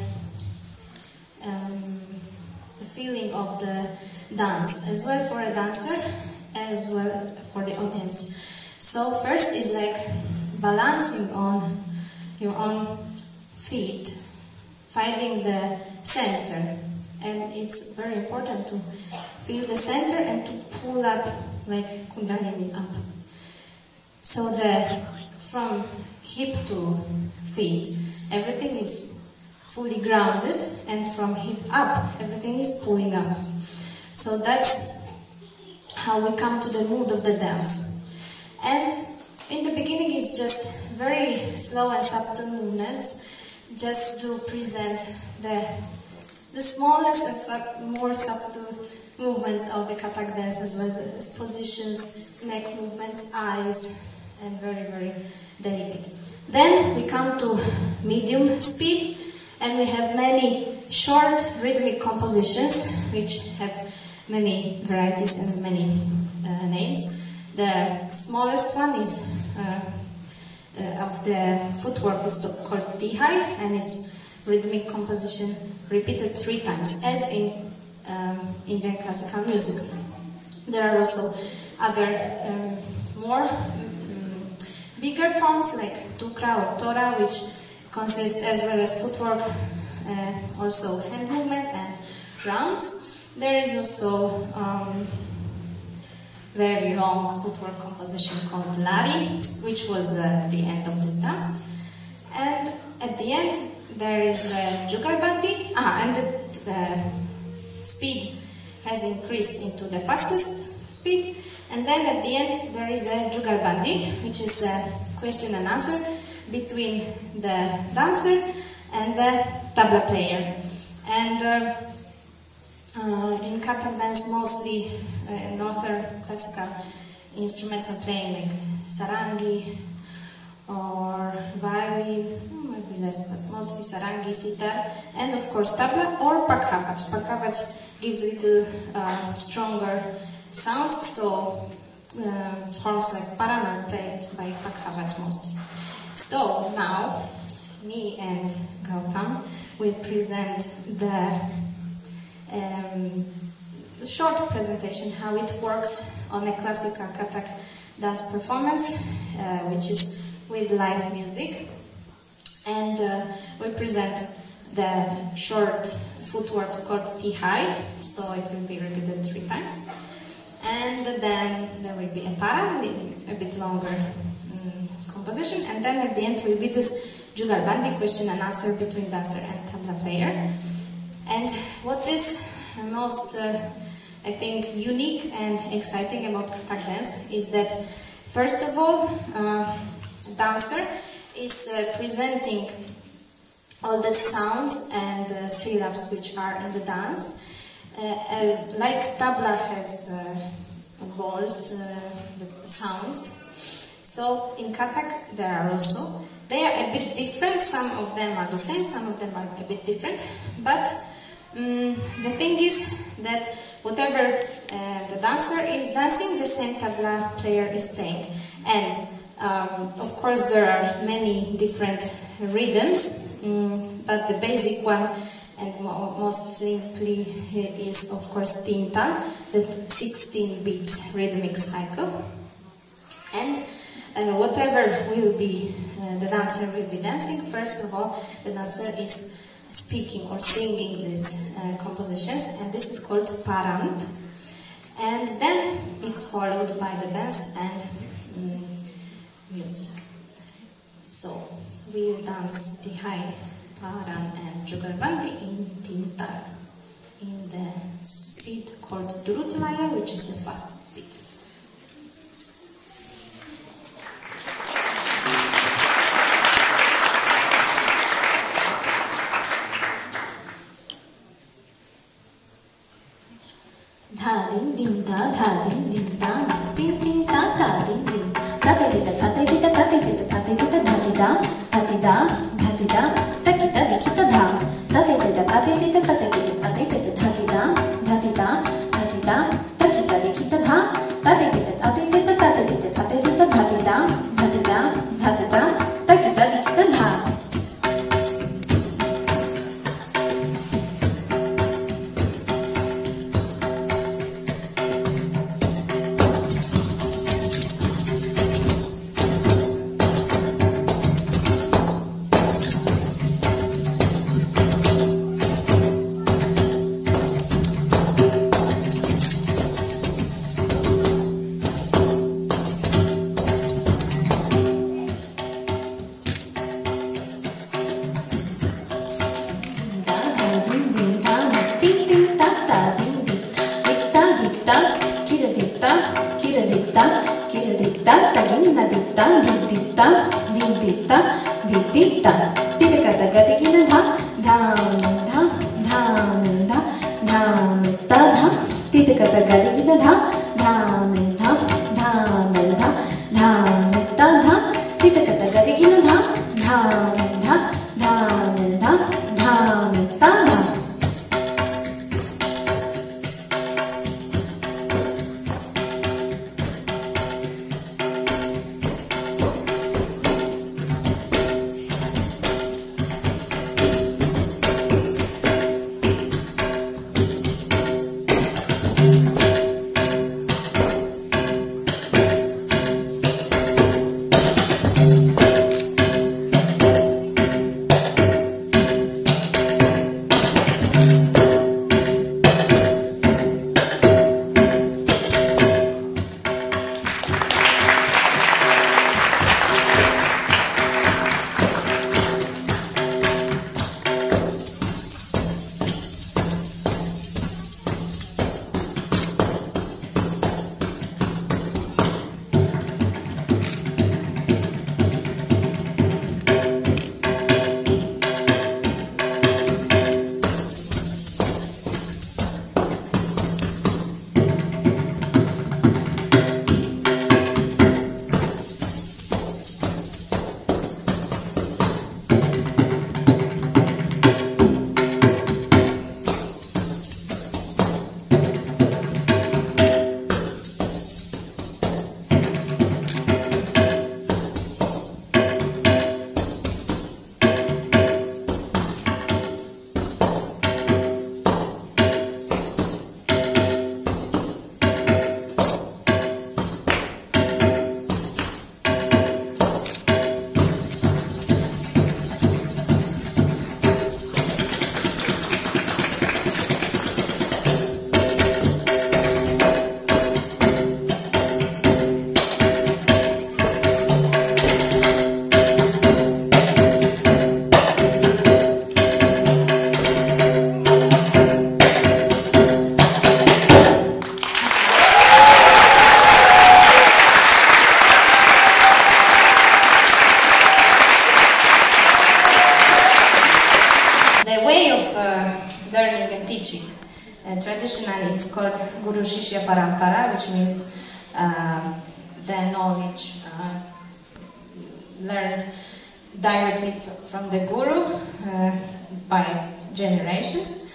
the feeling of the dance, as well for a dancer, as well for the audience. So first is like balancing on your own feet, finding the center, and it's very important to feel the center and to pull up like Kundalini up. So from hip to feet, everything is fully grounded, and from hip up, everything is pulling up. So that's how we come to the mood of the dance. And in the beginning, it's just very slow and subtle movements, just to present the smallest and more subtle movements of the Kathak dance, as well as positions, neck movements, eyes, and very, very delicate. Then we come to medium speed, and we have many short rhythmic compositions, which have many varieties and many names. The smallest one is of the footwork is called Tihai, and it's rhythmic composition repeated 3 times, as in Indian classical music. There are also other more bigger forms like Tukra or Tora, which consist as well as footwork, also hand movements and rounds. There is also very long footwork composition called Lari, which was the end of this dance. And at the end there is Jugalbandi, and the speed has increased into the fastest speed. And then at the end there is a Jugalbandi, which is a question and answer between the dancer and the tabla player. And in Kathak dance, mostly northern classical instruments are playing, like sarangi or violin, maybe less, but mostly sarangi, sitar, and of course tabla or pakhavach. Pakhavach gives little stronger sounds, so forms like paran are played by pakhavach mostly. So now, me and Gautam will present the short presentation how it works on a classical Kathak dance performance, which is with live music, and we present the short footwork called Tihai, so it will be repeated 3 times, and then there will be a para, a bit longer composition, and then at the end will be this Jugalbandi, question and answer between dancer and tabla player. And what is most, I think, unique and exciting about Kathak dance is that, first of all, dancer is presenting all the sounds and syllables which are in the dance. Like tabla has balls, the sounds. So in Kathak there are also. They are a bit different. Some of them are the same, some of them are a bit different. But the thing is that whatever the dancer is dancing, the same tabla player is playing. And Of course, there are many different rhythms, but the basic one and most simply is, of course, tinta, the 16 beats rhythmic cycle. And whatever will be, the dancer will be dancing, first of all, the dancer is speaking or singing these compositions, and this is called parant. And then it's followed by the dance and music. So we'll dance Tihai, Paran and Jugarbandi in Tinta, in the speed called Durutlaya, which is the fast speed. Dha din din da, dha din din da, din din da, da din din, da da di da, da da di da, da da di da, da da di da, da di da, da di da, da di da, da ki da di ki da dha, da da di da, da da di da, da da ki da, da da di da, da di da, da di da, da di da, da ki da di ki da dha, da da di da, da da di da, da da di da, da da di da, da di da, da di da, da di da, da ki da di ki da dha. Traditionally, it's called Guru Shishya Parampara, which means the knowledge learned directly from the Guru by generations.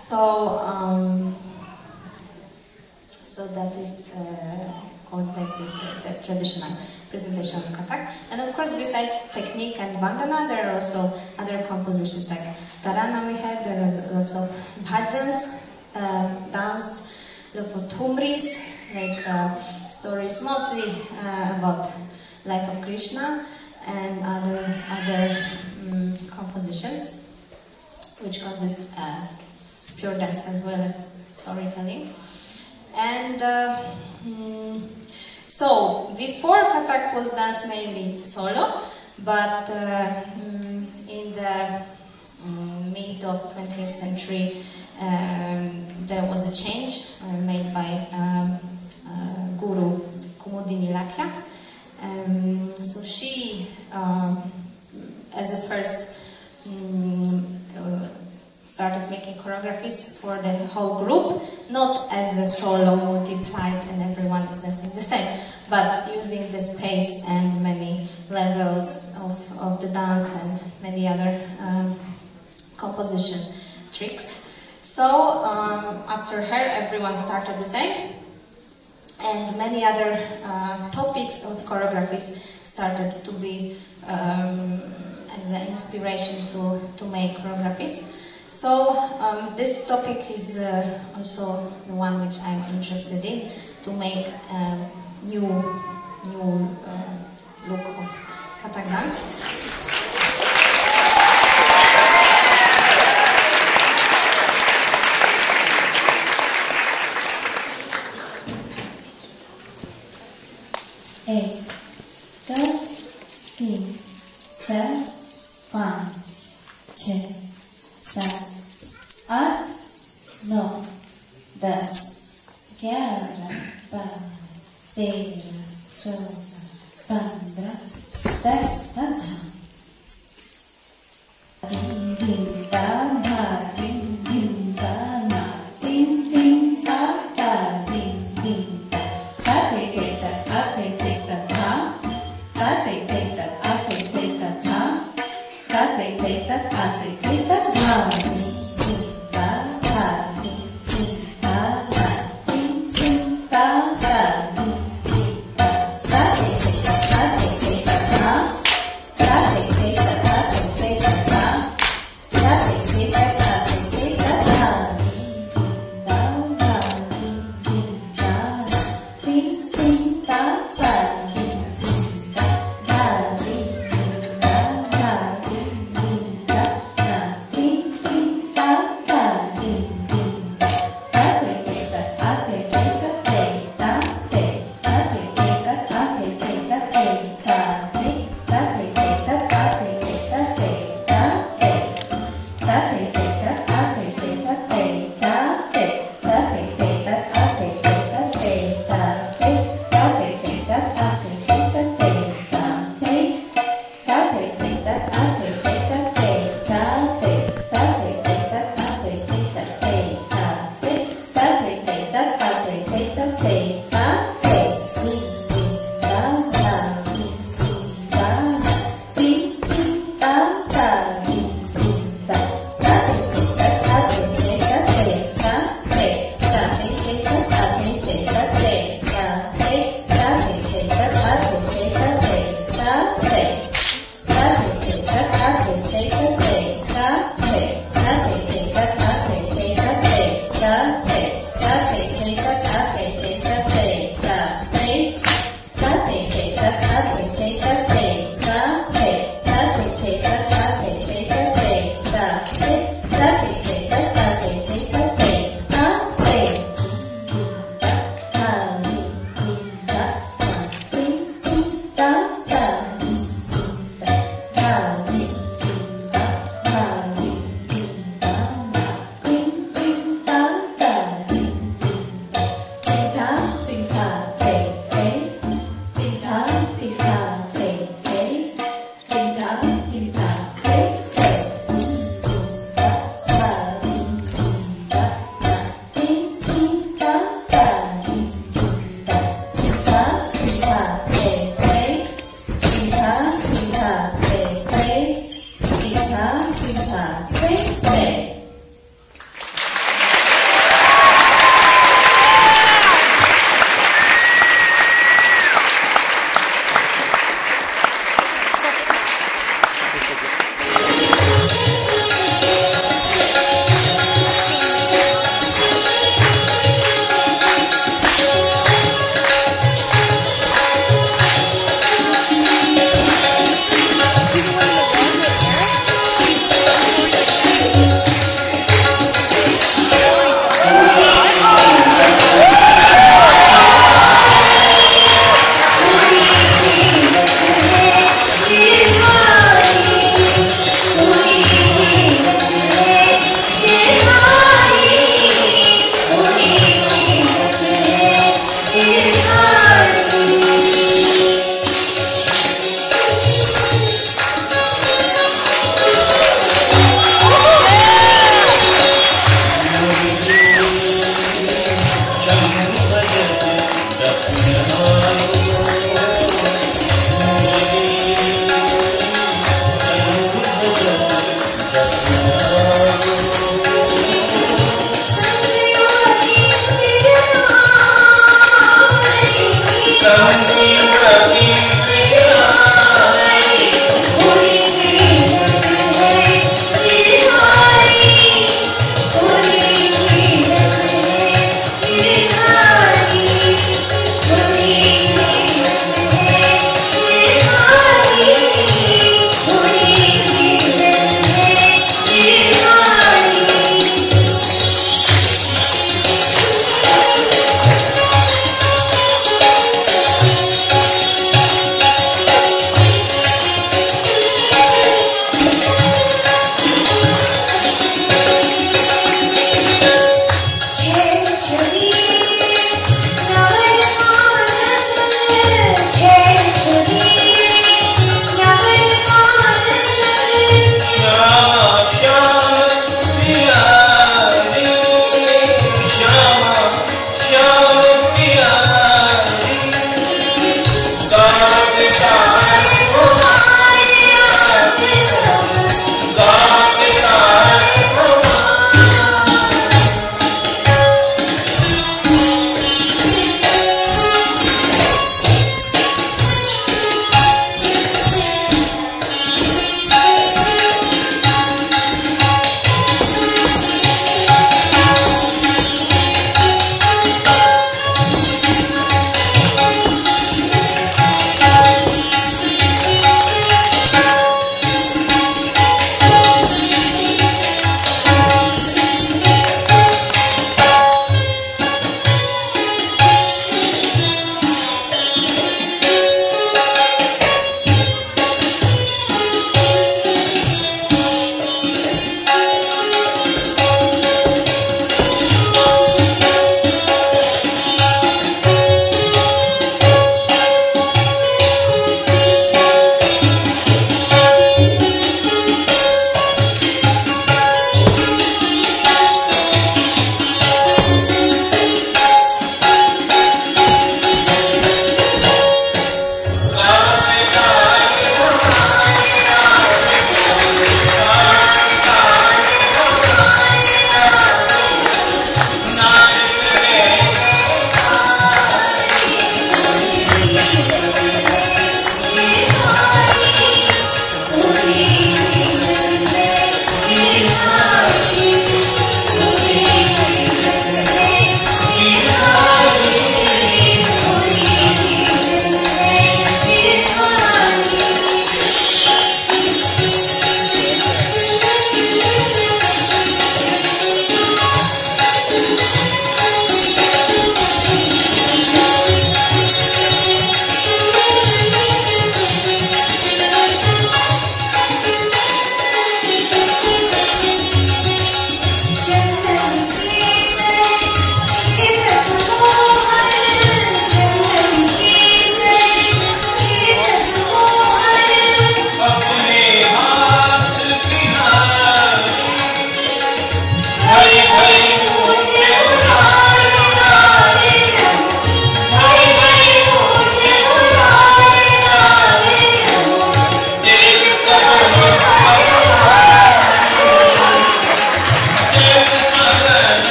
So, so that is called like this, the traditional presentation of Kathak. And of course, besides technique and bandana, there are also other compositions like Tarana we had, there was lots of bhajans, danced, lots of thumris, like stories mostly about life of Krishna, and other compositions, which consist pure dance as well as storytelling. And so before Kathak was danced mainly solo, but in the mid of 20th century there was a change made by Guru Kumudini Lakya. So she, as a first, started making choreographies for the whole group, not as a solo multiplied and everyone is dancing the same, but using the space and many levels of the dance and many other composition tricks. So after her, everyone started the same, and many other topics of choreographies started to be as an inspiration to make choreographies. So this topic is also the one which I'm interested in, to make new look of Kathak dance. एक, दो, तीन, चार, पाँच, छः, सात, आठ, नौ, 10, 11, 12, 13, 14, 15, Ding ding da da, ding ding da na, ding ding da da, ding ding da. Ta te te ta, ta te te ta ta, ta te te ta, ta te te ta ta, ta te te ta, ta te te ta ta.